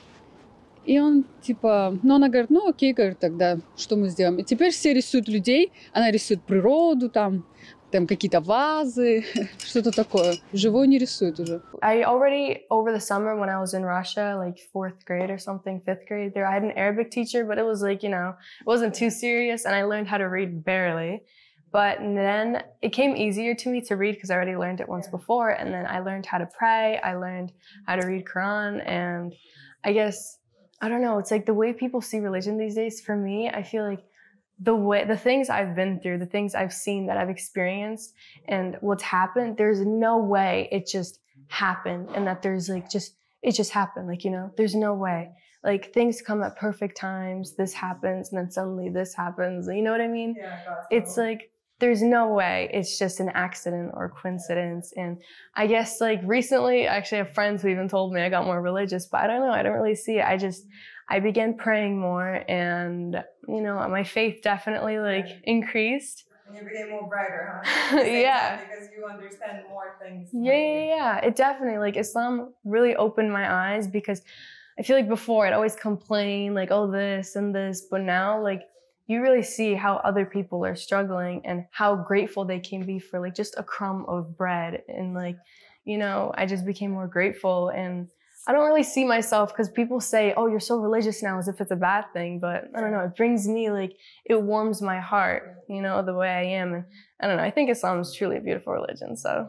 И он типа, ну она говорит, ну окей, говорит, тогда что мы сделаем? И теперь все рисуют людей, она рисует природу, там какие-то вазы, что-то такое. Живой не рисует уже. I already, over the summer when I was in Russia, like 4th grade or something, 5th grade, there I had an Arabic teacher, but it was like, you know, it wasn't too serious, and I learned how to read barely. But then it came easier to me to read because I already learned it once before, and then I learned how to pray, I learned how to read Quran, and I guess, I don't know, it's like the way people see religion these days, for me, I feel like the things I've been through, the things I've seen, that I've experienced, and what's happened, there's no way it just happened, and that there's like it just happened, like, you know, there's no way. Like, things come at perfect times, this happens, and then suddenly this happens, you know what I mean? Yeah, it's like, there's no way it's just an accident or coincidence. And I guess, like, recently, I actually have friends who even told me I got more religious, but I don't know, I don't really see it. I began praying more, and, you know, my faith definitely, like, increased. And you became more brighter, huh? Yeah. Because you understand more things. Yeah. It definitely, like, Islam really opened my eyes, because I feel like before I'd always complain, like, oh, this and this, but now, like, you really see how other people are struggling and how grateful they can be for, like, just a crumb of bread. And, like, you know, I just became more grateful, and I don't really see myself, because people say, oh, you're so religious now, as if it's a bad thing, but I don't know, it brings me, like, it warms my heart, you know, the way I am, and I don't know, I think Islam is truly a beautiful religion, so.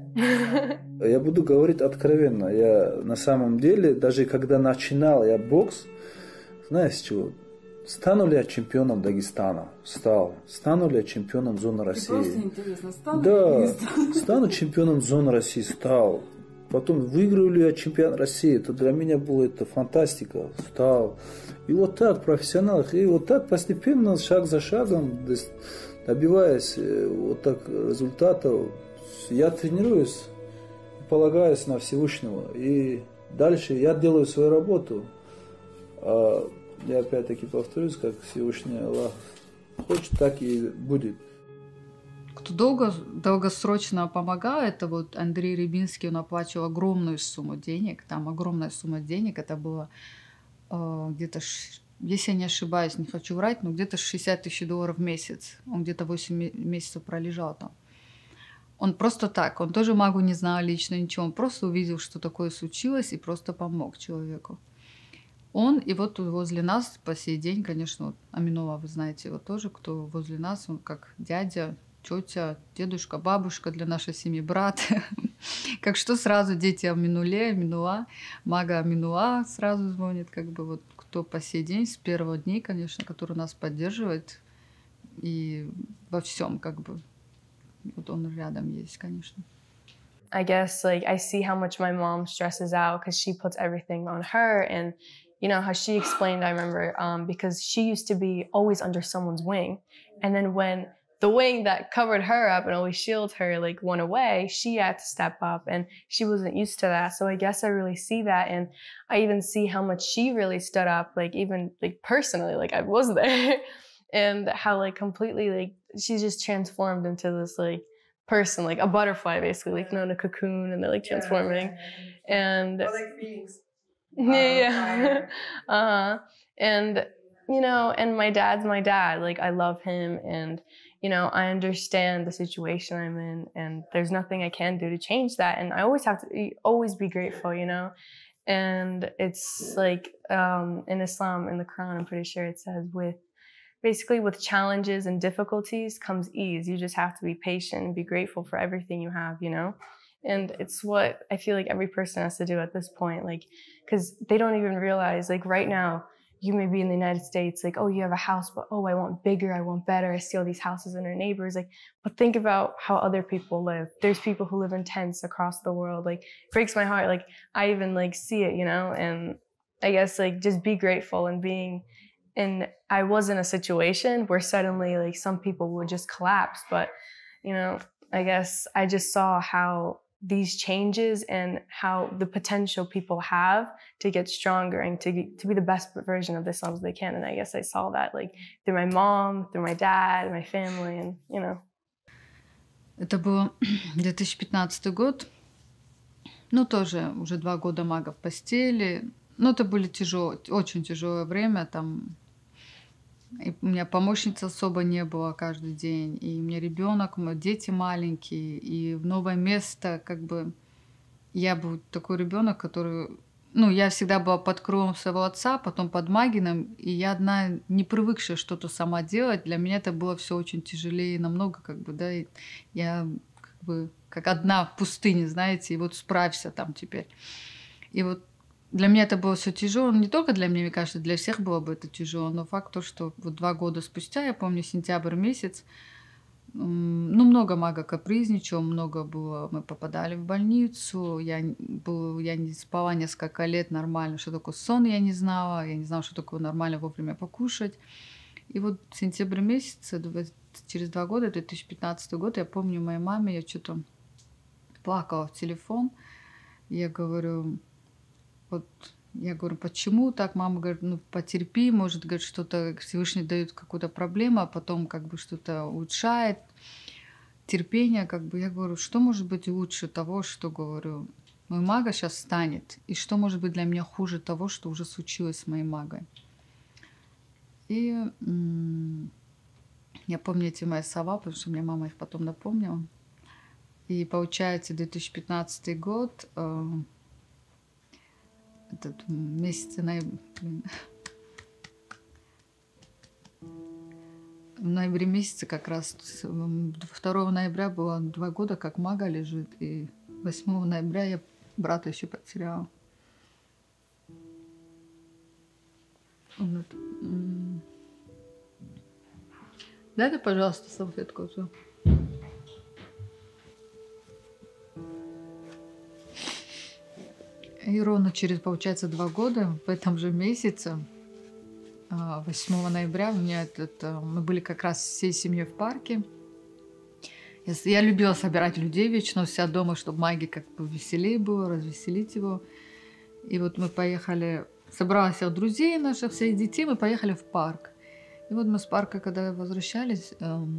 Я буду говорить откровенно, я на самом деле, даже когда начинал я бокс, знаешь чего, стану ли я чемпионом Дагестана? Стал. Стану ли я чемпионом зоны России? Просто интересно, стану да, или не стану? Стану чемпионом зоны России, стал. Потом, выиграю ли я чемпионат России, это для меня было это фантастика, стал. И вот так, профессионал, и вот так постепенно, шаг за шагом, добиваясь вот так результатов, я тренируюсь, полагаюсь на Всевышнего. И дальше я делаю свою работу. А я опять-таки повторюсь, как Всевышний Аллах хочет, так и будет. Кто долгосрочно помогал, это вот Андрей Рябинский, он оплачивал огромную сумму денег. Там огромная сумма денег, это было где-то, если я не ошибаюсь, не хочу врать, но где-то $60 000 в месяц. Он где-то 8 месяцев пролежал там. Он просто так, он тоже магу не знал лично ничего, он просто увидел, что такое случилось, и просто помог человеку. Он, и вот возле нас по сей день, конечно, вот Аминова, вы знаете его тоже, кто возле нас, он как дядя, тетя, дедушка, бабушка для нашей семьи, брат. Как что сразу дети Аминула, мага Аминуа сразу звонит, как бы вот кто по сей день, с первого дня, конечно, который нас поддерживает, и во всем, как бы, вот он рядом есть, конечно. I guess, like, I see how much my mom stresses out because she puts everything on her, and you know how she explained, I remember, because she used to be always under someone's wing, and then when the wing that covered her up and always shielded her like went away, she had to step up, and she wasn't used to that. So I guess I really see that, and I even see how much she really stood up, like even like personally, like I was there, and how like completely like she's just transformed into this like person, like a butterfly basically, like in a cocoon, and they're like transforming, and Or like beings. yeah, and you know, and my dad's my dad. Like I love him, and you know, I understand the situation I'm in, and there's nothing I can do to change that. And I always have to always be grateful, you know. And it's like in Islam, in the Quran, I'm pretty sure it says with challenges and difficulties comes ease. You just have to be patient and be grateful for everything you have, you know. And it's what I feel like every person has to do at this point, like, because they don't even realize, like right now, you may be in the United States, like, oh, you have a house, but oh, I want bigger, I want better. I see all these houses in our neighbors. Like, but think about how other people live. There's people who live in tents across the world. Like, it breaks my heart. Like, I even like see it, you know? And I guess like just be grateful and I was in a situation where suddenly like some people would just collapse. But, you know, I guess I just saw how these changes and how the potential people have to get stronger and to be the best version of themselves they can. And I guess I saw that like through my mom, through my dad, my family, and you know. Это был 2015 год. Ну, тоже уже 2 года мага в постели. Но это были очень тяжелое время. Там и у меня помощницы особо не было каждый день. И у меня ребенок, у меня дети маленькие. И в новое место, как бы, я был такой ребенок, который... Ну, я всегда была под кровом своего отца, потом под Магином. И я одна, не привыкшая что-то сама делать. Для меня это было все очень тяжелее намного, как бы, да. И я как бы как одна в пустыне, знаете. И вот справься там теперь. И вот для меня это было все тяжело, не только для меня, мне кажется, для всех было бы это тяжело, но факт то, что вот 2 года спустя, я помню, сентябрь месяц, ну, много мага капризничал, много было, мы попадали в больницу, я не спала несколько лет нормально, что такое сон я не знала, что такое нормально вовремя покушать. И вот в сентябре месяце, через 2 года, 2015 год, я помню моей маме, я что-то плакала в телефон, я говорю... Вот я говорю, почему так? Мама говорит, ну потерпи, может, говорит, что-то Всевышний дает какую-то проблему, а потом как бы что-то улучшает. Терпение, как бы. Я говорю, что может быть лучше того, что, говорю, мой мага сейчас станет, и что может быть для меня хуже того, что уже случилось с моей магой. И я помню эти мои слова, потому что мне мама их потом напомнила. И получается, 2015 год... Этот месяц в ноябре месяце как раз 2 ноября было 2 года, как мага лежит, и 8 ноября я брата еще потеряла. Дай-ка, пожалуйста, салфетку. И ровно через, получается, 2 года, в этом же месяце, 8 ноября, у меня мы были как раз всей семьей в парке. Я любила собирать людей вечно, вся дома, чтобы маги как бы веселее было, развеселить его. И вот мы поехали, собрала всех друзей наших, всех детей, мы поехали в парк. И вот мы с парка, когда возвращались,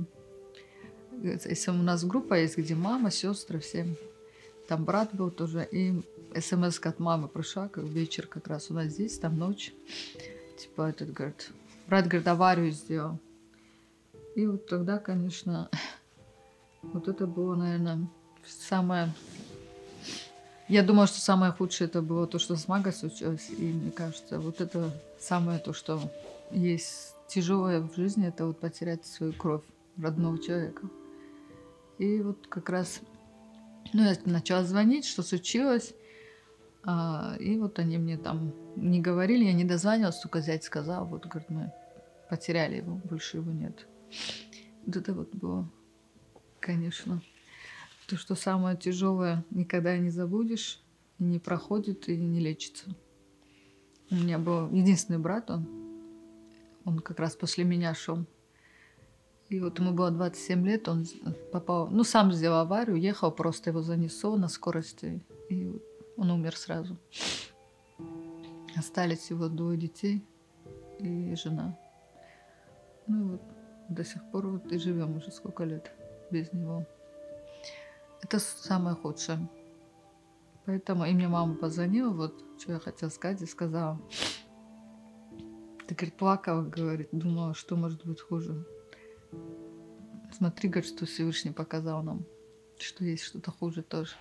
если у нас группа есть, где мама, сестры, все, там брат был тоже, и смс от мамы пришла, как вечер как раз у нас здесь, там ночь. Типа этот, говорит, брат, говорит, аварию сделал. И вот тогда, конечно, вот это было, наверное, самое... Я думала, что самое худшее это было то, что с магой случилось. И мне кажется, вот это самое то, что есть тяжелое в жизни, это вот потерять свою кровь родного человека. И вот как раз, ну, я начала звонить, что случилось. И вот они мне там не говорили, я не дозванивалась, только зять сказал, вот, говорит, мы потеряли его, больше его нет. Вот это вот было, конечно, то, что самое тяжелое никогда не забудешь, и не проходит, и не лечится. У меня был единственный брат, он как раз после меня шел. И вот ему было 27 лет, он попал, ну, сам сделал аварию, ехал, просто его занесло на скорости, и он умер сразу. Остались его 2 детей и жена. Ну и вот до сих пор вот и живем уже сколько лет без него. Это самое худшее. Поэтому и мне мама позвонила, вот что я хотела сказать, и сказала. Ты, говорит, плакала, говорит, думала, что может быть хуже. Смотри, говорит, что Всевышний показал нам, что есть что-то хуже тоже.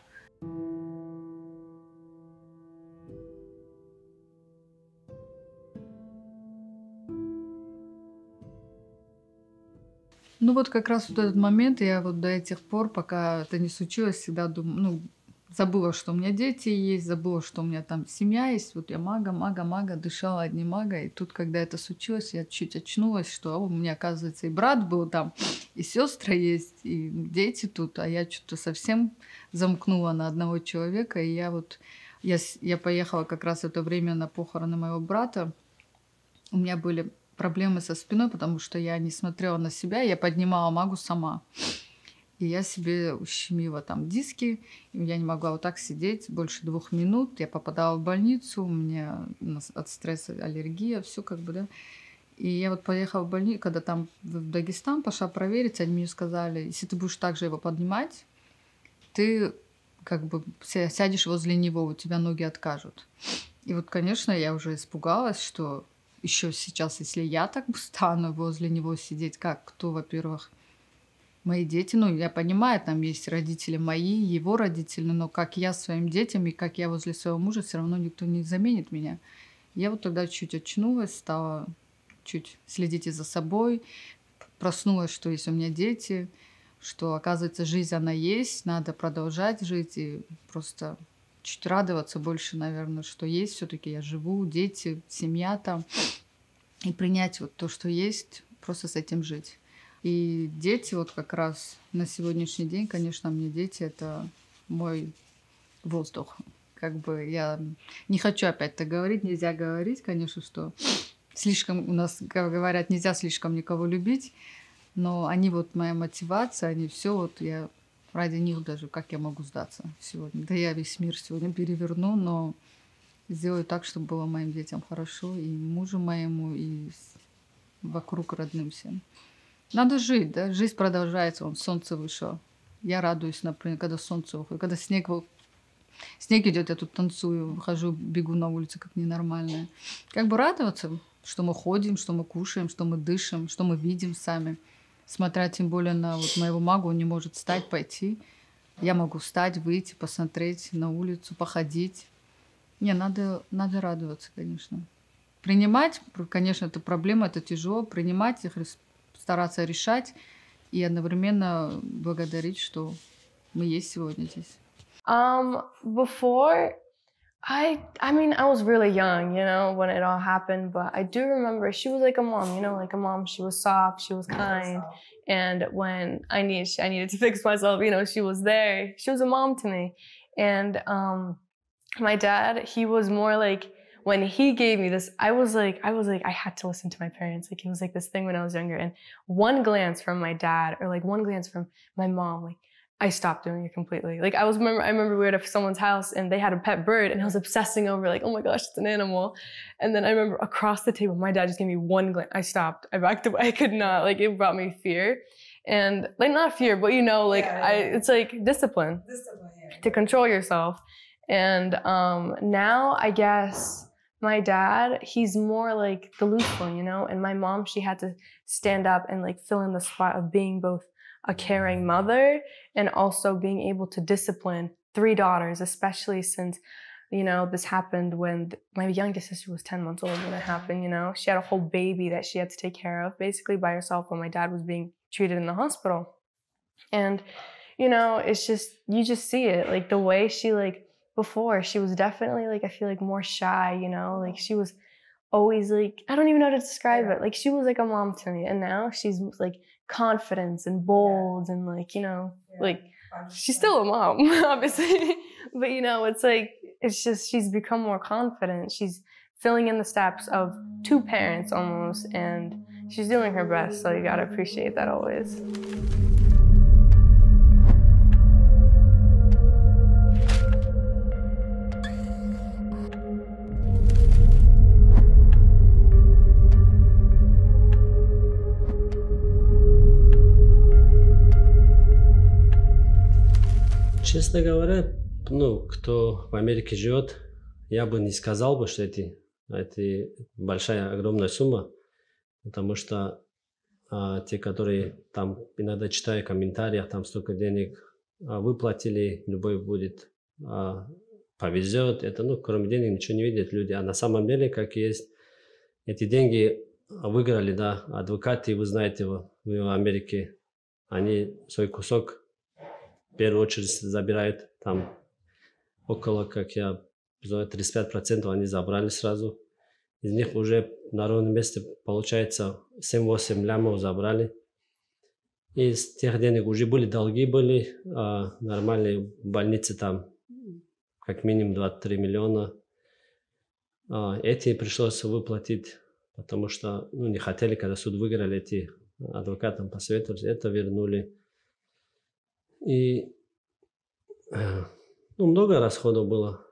Ну вот как раз вот этот момент, я вот до этих пор, пока это не случилось, всегда думаю, ну, забыла, что у меня дети есть, забыла, что у меня там семья есть. Вот я мага, дышала одни мага. И тут, когда это случилось, я чуть очнулась, что у меня, оказывается, и брат был там, и сестры есть, и дети тут. А я что-то совсем замкнула на одного человека. И я вот, я поехала как раз в это время на похороны моего брата. У меня были проблемы со спиной, потому что я не смотрела на себя, я поднимала магу сама. И я себе ущемила там диски, и я не могла вот так сидеть больше 2 минут. Я попадала в больницу, у меня от стресса аллергия, все как бы, да. И я вот поехала в больницу, когда там в Дагестан пошла проверить, они мне сказали, если ты будешь так же его поднимать, ты как бы сядешь возле него, у тебя ноги откажут. И вот, конечно, я уже испугалась, что еще сейчас, если я так стану возле него сидеть, как кто, во-первых, мои дети, ну, я понимаю, там есть родители мои, его родители, но как я своим детям и как я возле своего мужа, все равно никто не заменит меня. Я вот тогда чуть очнулась, стала чуть следить и за собой, проснулась, что есть у меня дети, что, оказывается, жизнь, она есть, надо продолжать жить и просто чуть радоваться больше, наверное, что есть, все-таки я живу, дети, семья там, и принять вот то, что есть, просто с этим жить. И дети, вот как раз на сегодняшний день, конечно, мне дети — это мой воздух. Как бы я не хочу опять так говорить, нельзя говорить, конечно, что слишком, у нас, как говорят, нельзя слишком никого любить, но они вот моя мотивация, они все, вот я ради них даже, как я могу сдаться сегодня. Да я весь мир сегодня переверну, но сделаю так, чтобы было моим детям хорошо, и мужу моему, и вокруг родным всем. Надо жить, да, жизнь продолжается, вон солнце вышло. Я радуюсь, например, когда солнце выходит, когда снег идет, я тут танцую, выхожу, бегу на улице, как ненормальная. Как бы радоваться, что мы ходим, что мы кушаем, что мы дышим, что мы видим сами. Смотря тем более на вот моего магу, он не может встать, пойти. Я могу встать, выйти, посмотреть на улицу, походить. Не, надо радоваться, конечно. Принимать, конечно, это проблема, это тяжело. Принимать их, стараться решать и одновременно благодарить, что мы есть сегодня здесь. Before, I mean, I was really young, you know, when it all happened, but I do remember she was like a mom, you know, like a mom. She was soft, she was kind, and when I needed to fix myself, you know, she was there. She was a mom to me, and my dad, he was more like, when he gave me this, I was like, I had to listen to my parents. Like, it was like this thing when I was younger. And one glance from my dad or like one glance from my mom, like, I stopped doing it completely. Like, I remember we were at someone's house and they had a pet bird and I was obsessing over like, oh my gosh, it's an animal. And then I remember across the table, my dad just gave me one glance. I stopped. I backed away. I could not. Like, it brought me fear. And like, not fear, but you know, like, it's like discipline. To control yourself. And now I guess my dad, he's more like the loose one, you know? And my mom, she had to stand up and like fill in the spot of being both a caring mother and also being able to discipline 3 daughters, especially since, you know, this happened when my youngest sister was 10 months old when it happened, you know? She had a whole baby that she had to take care of basically by herself when my dad was being treated in the hospital. And, you know, it's just, you just see it, like the way she like, before, she was definitely like, I feel like more shy, you know, like she was always like, I don't even know how to describe it. Like she was like a mom to me. And now she's like confident and bold and like, you know, like she's still a mom, obviously. But, you know, it's like, it's just, she's become more confident. She's filling in the steps of 2 parents almost. And she's doing her best, so you gotta appreciate that always. Честно говоря, ну, кто в Америке живет, я бы не сказал бы, что это большая, огромная сумма, потому что те, которые там иногда читают в комментариях, там столько денег выплатили, любой будет, повезет, это, ну, кроме денег ничего не видят люди. А на самом деле, как есть, эти деньги выиграли, да, адвокаты, вы знаете, в Америке, они свой кусок в первую очередь забирают, там около, как я знаю, 35% они забрали сразу. Из них уже на ровном месте, получается, 7-8 лямов забрали. Из тех денег уже были долги, были нормальные больницы там, как минимум 2-3 миллиона. Эти пришлось выплатить, потому что ну, не хотели, когда суд выиграли, эти адвокатам посоветовали, это вернули. И ну, много расходов было.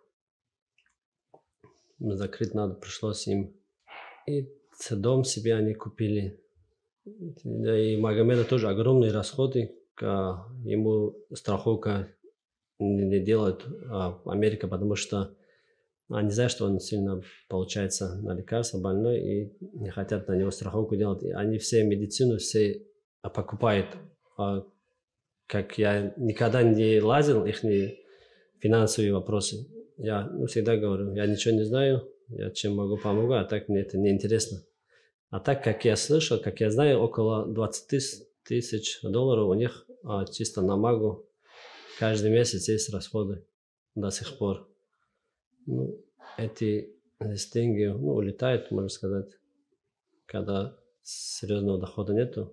Закрыть надо, пришлось им. И дом себе они купили. И Магомеда тоже огромные расходы. Ему страховка не делает Америка, потому что они знают, что он сильно, получается, на лекарства больной, и не хотят на него страховку делать. И они все медицину все покупают. Как я никогда не лазил в их финансовые вопросы. Я всегда говорю, я ничего не знаю, я чем могу помогу, а так мне это не интересно. А так, как я слышал, как я знаю, около 20 тысяч долларов у них чисто на магу каждый месяц есть расходы до сих пор. Ну, эти деньги улетают, можно сказать, когда серьезного дохода нету.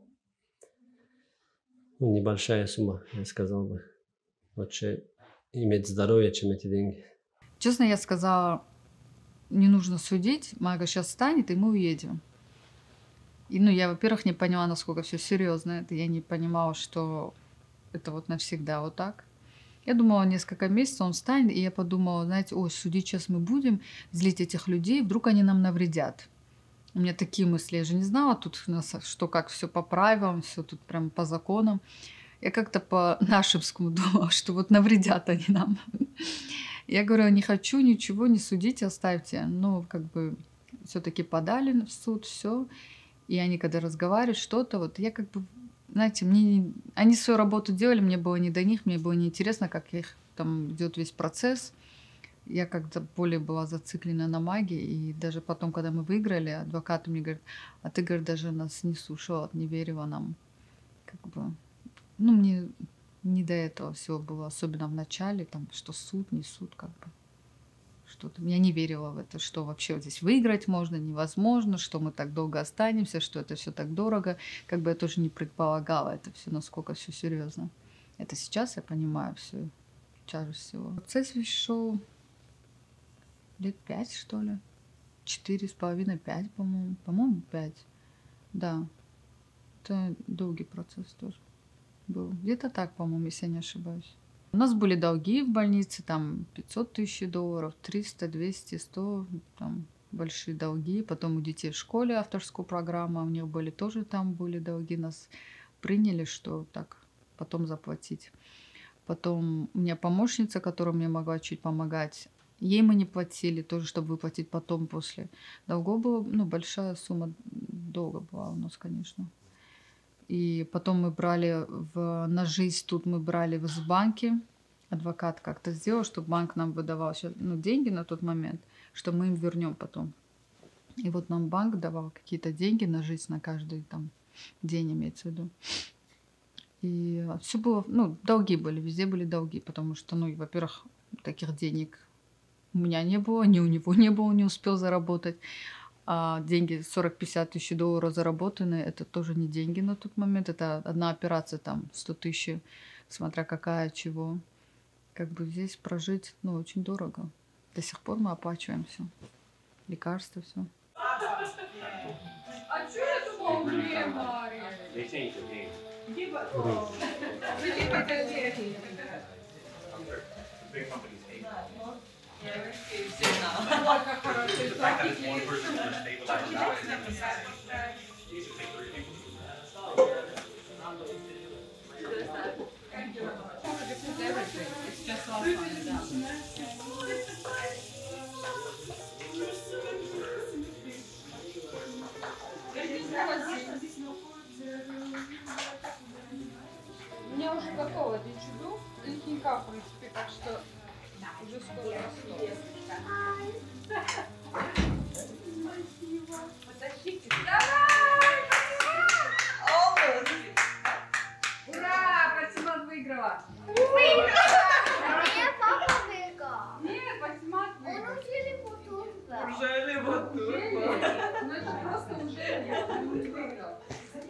Ну, небольшая сумма, я сказал бы. Лучше иметь здоровье, чем эти деньги. Честно, я сказала, не нужно судить, Мага сейчас встанет, и мы уедем. И, ну, я, во-первых, не поняла, насколько все серьезно. Это я не понимала, что это вот навсегда вот так. Я думала, несколько месяцев он встанет, и я подумала, знаете, ой, судить сейчас мы будем, злить этих людей, вдруг они нам навредят. У меня такие мысли, я же не знала тут, что как все по правилам, все тут прям по законам. Я как-то по-нашимскому думала, что вот навредят они нам. Я говорю, не хочу ничего, не судить, оставьте. Ну, как бы все-таки подали в суд, все. И они, когда разговаривают что-то, вот я как бы, знаете, они свою работу делали, мне было не до них, мне было неинтересно, как их там идет весь процесс. Я как-то более была зациклена на магии, и даже потом, когда мы выиграли, адвокат мне говорит, а ты, говорит, даже нас не слушала, не верила нам. Как бы, ну, мне не до этого всего было, особенно в начале, там, что суд, не суд, как бы. Что-то. Я не верила в это, что вообще вот здесь выиграть можно, невозможно, что мы так долго останемся, что это все так дорого. Как бы я тоже не предполагала это все, насколько все серьезно. Это сейчас я понимаю все, тяжесть всего. Процесс шел лет 5, что ли. 4,5, 5, по-моему. По-моему, 5. Да. Это долгий процесс тоже был. Где-то так, по-моему, если я не ошибаюсь. У нас были долги в больнице, там 500 тысяч долларов, 300, 200, 100, там большие долги. Потом у детей в школе авторскую программу, у них были тоже там были долги. Нас приняли, что так потом заплатить. Потом у меня помощница, которая мне могла чуть помогать, ей мы не платили, тоже, чтобы выплатить потом после. Долгов было, ну, большая сумма долга была у нас, конечно. И потом мы брали на жизнь, тут мы брали в банке. Адвокат как-то сделал, чтобы банк нам выдавал деньги на тот момент, что мы им вернем потом. И вот нам банк давал какие-то деньги на жизнь, на каждый там день, имеется в виду. И все было, ну, долги были, везде были долги, потому что, ну, во-первых, таких денег у меня не было, ни у него не было, не успел заработать. А деньги 40-50 тысяч долларов заработанные, это тоже не деньги на тот момент. Это одна операция, там, 100 тысяч, смотря какая, чего. Как бы здесь прожить, ну, очень дорого. До сих пор мы оплачиваем все. Лекарства, все. А что это They changed the game. Big companies hate it. The fact that it's one person who stabilized out. You should take 3 people. It's just last one. У меня уже готово дичуду, ледника, в принципе, так что уже скоро готово. Ура! Патимат выиграла! Нет, папа выиграл. Нет, Патимат выиграл. Он уже либо Уже либо ну это просто уже выиграл.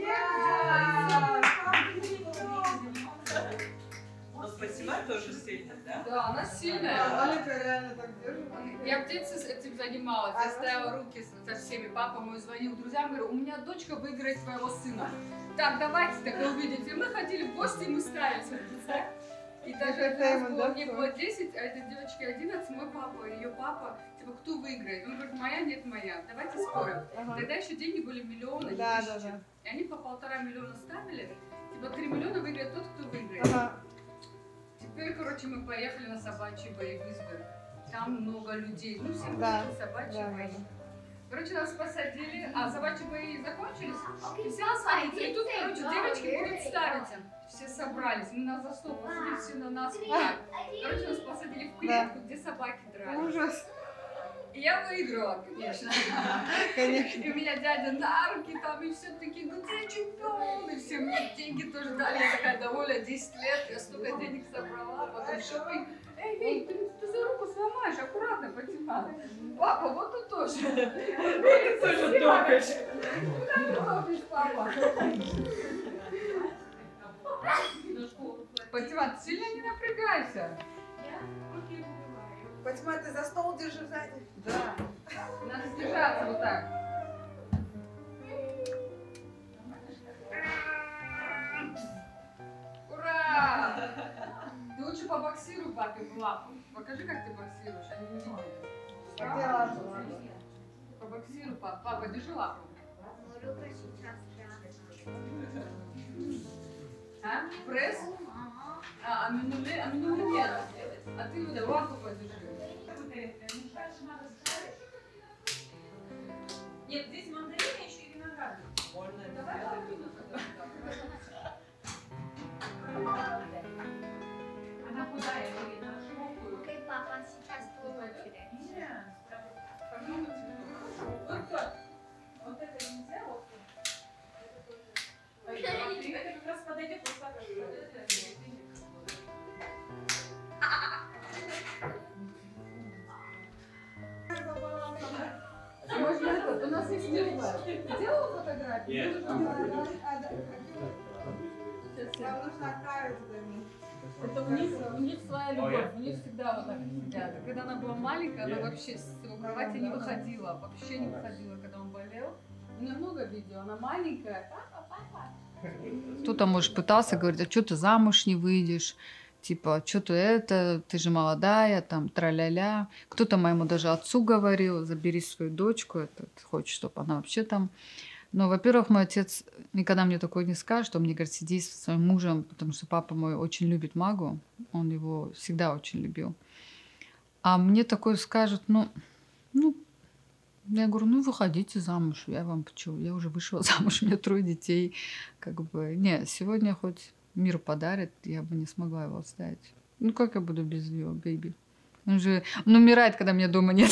Но Патимат тоже сильно, да? Да, она сильная. Малика реально так держит. Я в детстве этим занималась. Я ставила руки со всеми. Папа мой звонил друзьям, говорю, у меня дочка выиграет своего сына. Так, давайте тогда увидите. Мы ходили в гости, и мы ставили. И даже мне было 10, а этой девочке 11, мой папа, ее папа, типа, кто выиграет? Он говорит, моя, нет, моя. Давайте спорим. Тогда еще деньги были миллионы, не тысячи. И они по 1,5 миллиона ставили. Типа 3 миллиона выиграет тот, кто выиграет. Теперь, короче, мы поехали на собачьи бои в Изберг. Там много людей. Ну, все собачьи бои. Короче, нас посадили, а собачьи бои закончились, и все останутся. И тут, короче, девочки будут ставить. Все собрались, мы нас за стол посадили, все на нас. Короче, нас посадили в клетку, где собаки дрались. Ужас. И я выиграла, конечно. Конечно. И у меня дядя на руки там, и все такие, ну ты чемпион. И все мне деньги тоже дали. Я такая довольна, 10 лет, я столько денег собрала. Потом шопинг. Эй, Вик, ты за руку сломаешь, аккуратно, Патимат. Папа, вот тут тоже. Ты тоже топишь. Куда ты топишь, папа? Патимат, сильно не напрягайся. Патимат, ты за стол держи сзади. Да. Надо держаться вот так. Ура! Ты лучше побоксируй папе в лапу. Покажи, как ты боксируешь, они не видели. Побоксируй, папа. Папа, держи лапу. А? Пресс? А минуле нет. А ты вот лапу подержи. Нет, здесь мандарины еще и виноград. Можно. Давай половину тогда. Она худая, на широкую. Окей, папа, сейчас твоя очередь. Нет. Вот так. Вот это нельзя, вот это как раз подойдет вот так. Можно это? У нас есть дело. Делала фотографию? Нам нужно отправить это у них своя любовь, у них всегда вот так сидят. Когда она была маленькая, она вообще с его кровати не выходила, вообще не выходила, когда он болел. У меня много видео, она маленькая. Кто-то, может, пытался говорить, а что ты замуж не выйдешь? Типа, что ты это, ты же молодая, там, тра-ля-ля. Кто-то моему даже отцу говорил, забери свою дочку, это хочет, чтобы она вообще там... Но, во-первых, мой отец никогда мне такое не скажет, что мне говорит, сиди со своим мужем, потому что папа мой очень любит Магу, он его всегда очень любил. А мне такое скажут, ну, я говорю, ну, выходите замуж, я вам почему, я уже вышла замуж, у меня 3 детей, как бы, не, сегодня хоть мир подарит, я бы не смогла его оставить. Ну, как я буду без него, бэйби? Он умирает, когда меня дома нет.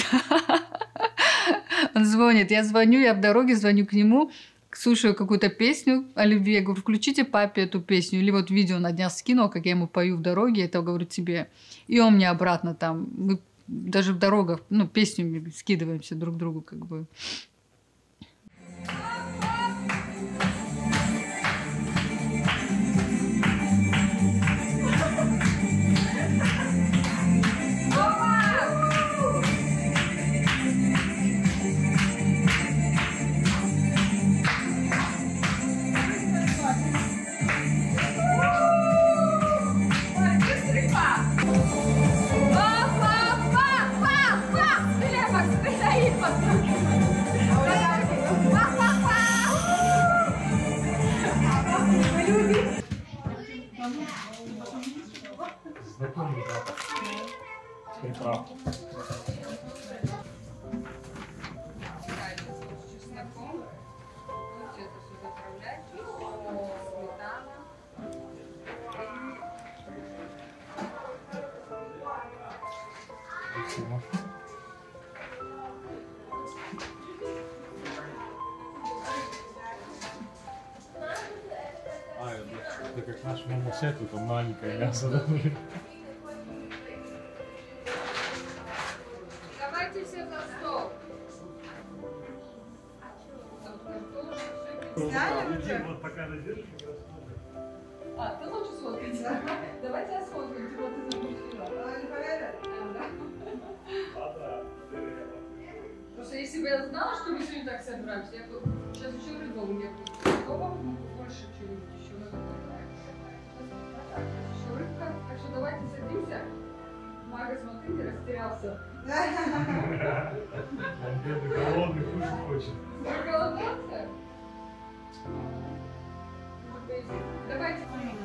Он звонит, я звоню, я в дороге звоню к нему, слушаю какую-то песню о любви, я говорю, включите папе эту песню, или вот видео на днях скинул, как я ему пою в дороге, это говорю тебе, и он мне обратно там, мы даже в дорогах, ну, песнями скидываемся друг другу, как бы. Приправ. Это как наш мамусет, это маленькое мясо. Давайте все за стол. Вот пока надержишь, А, ты лучше сфоткать, да? Давайте я сфоткаю, типа ты запустила. Не поверят? Просто если бы я знала, что мы сегодня так собираемся, я бы сейчас еще рыбу мне больше чего-нибудь еще надо. Еще рыбка, так что давайте садимся. Мага, смотри, не растерялся. Он бедный, голодный, кушать хочет. Вы голодался? Давайте.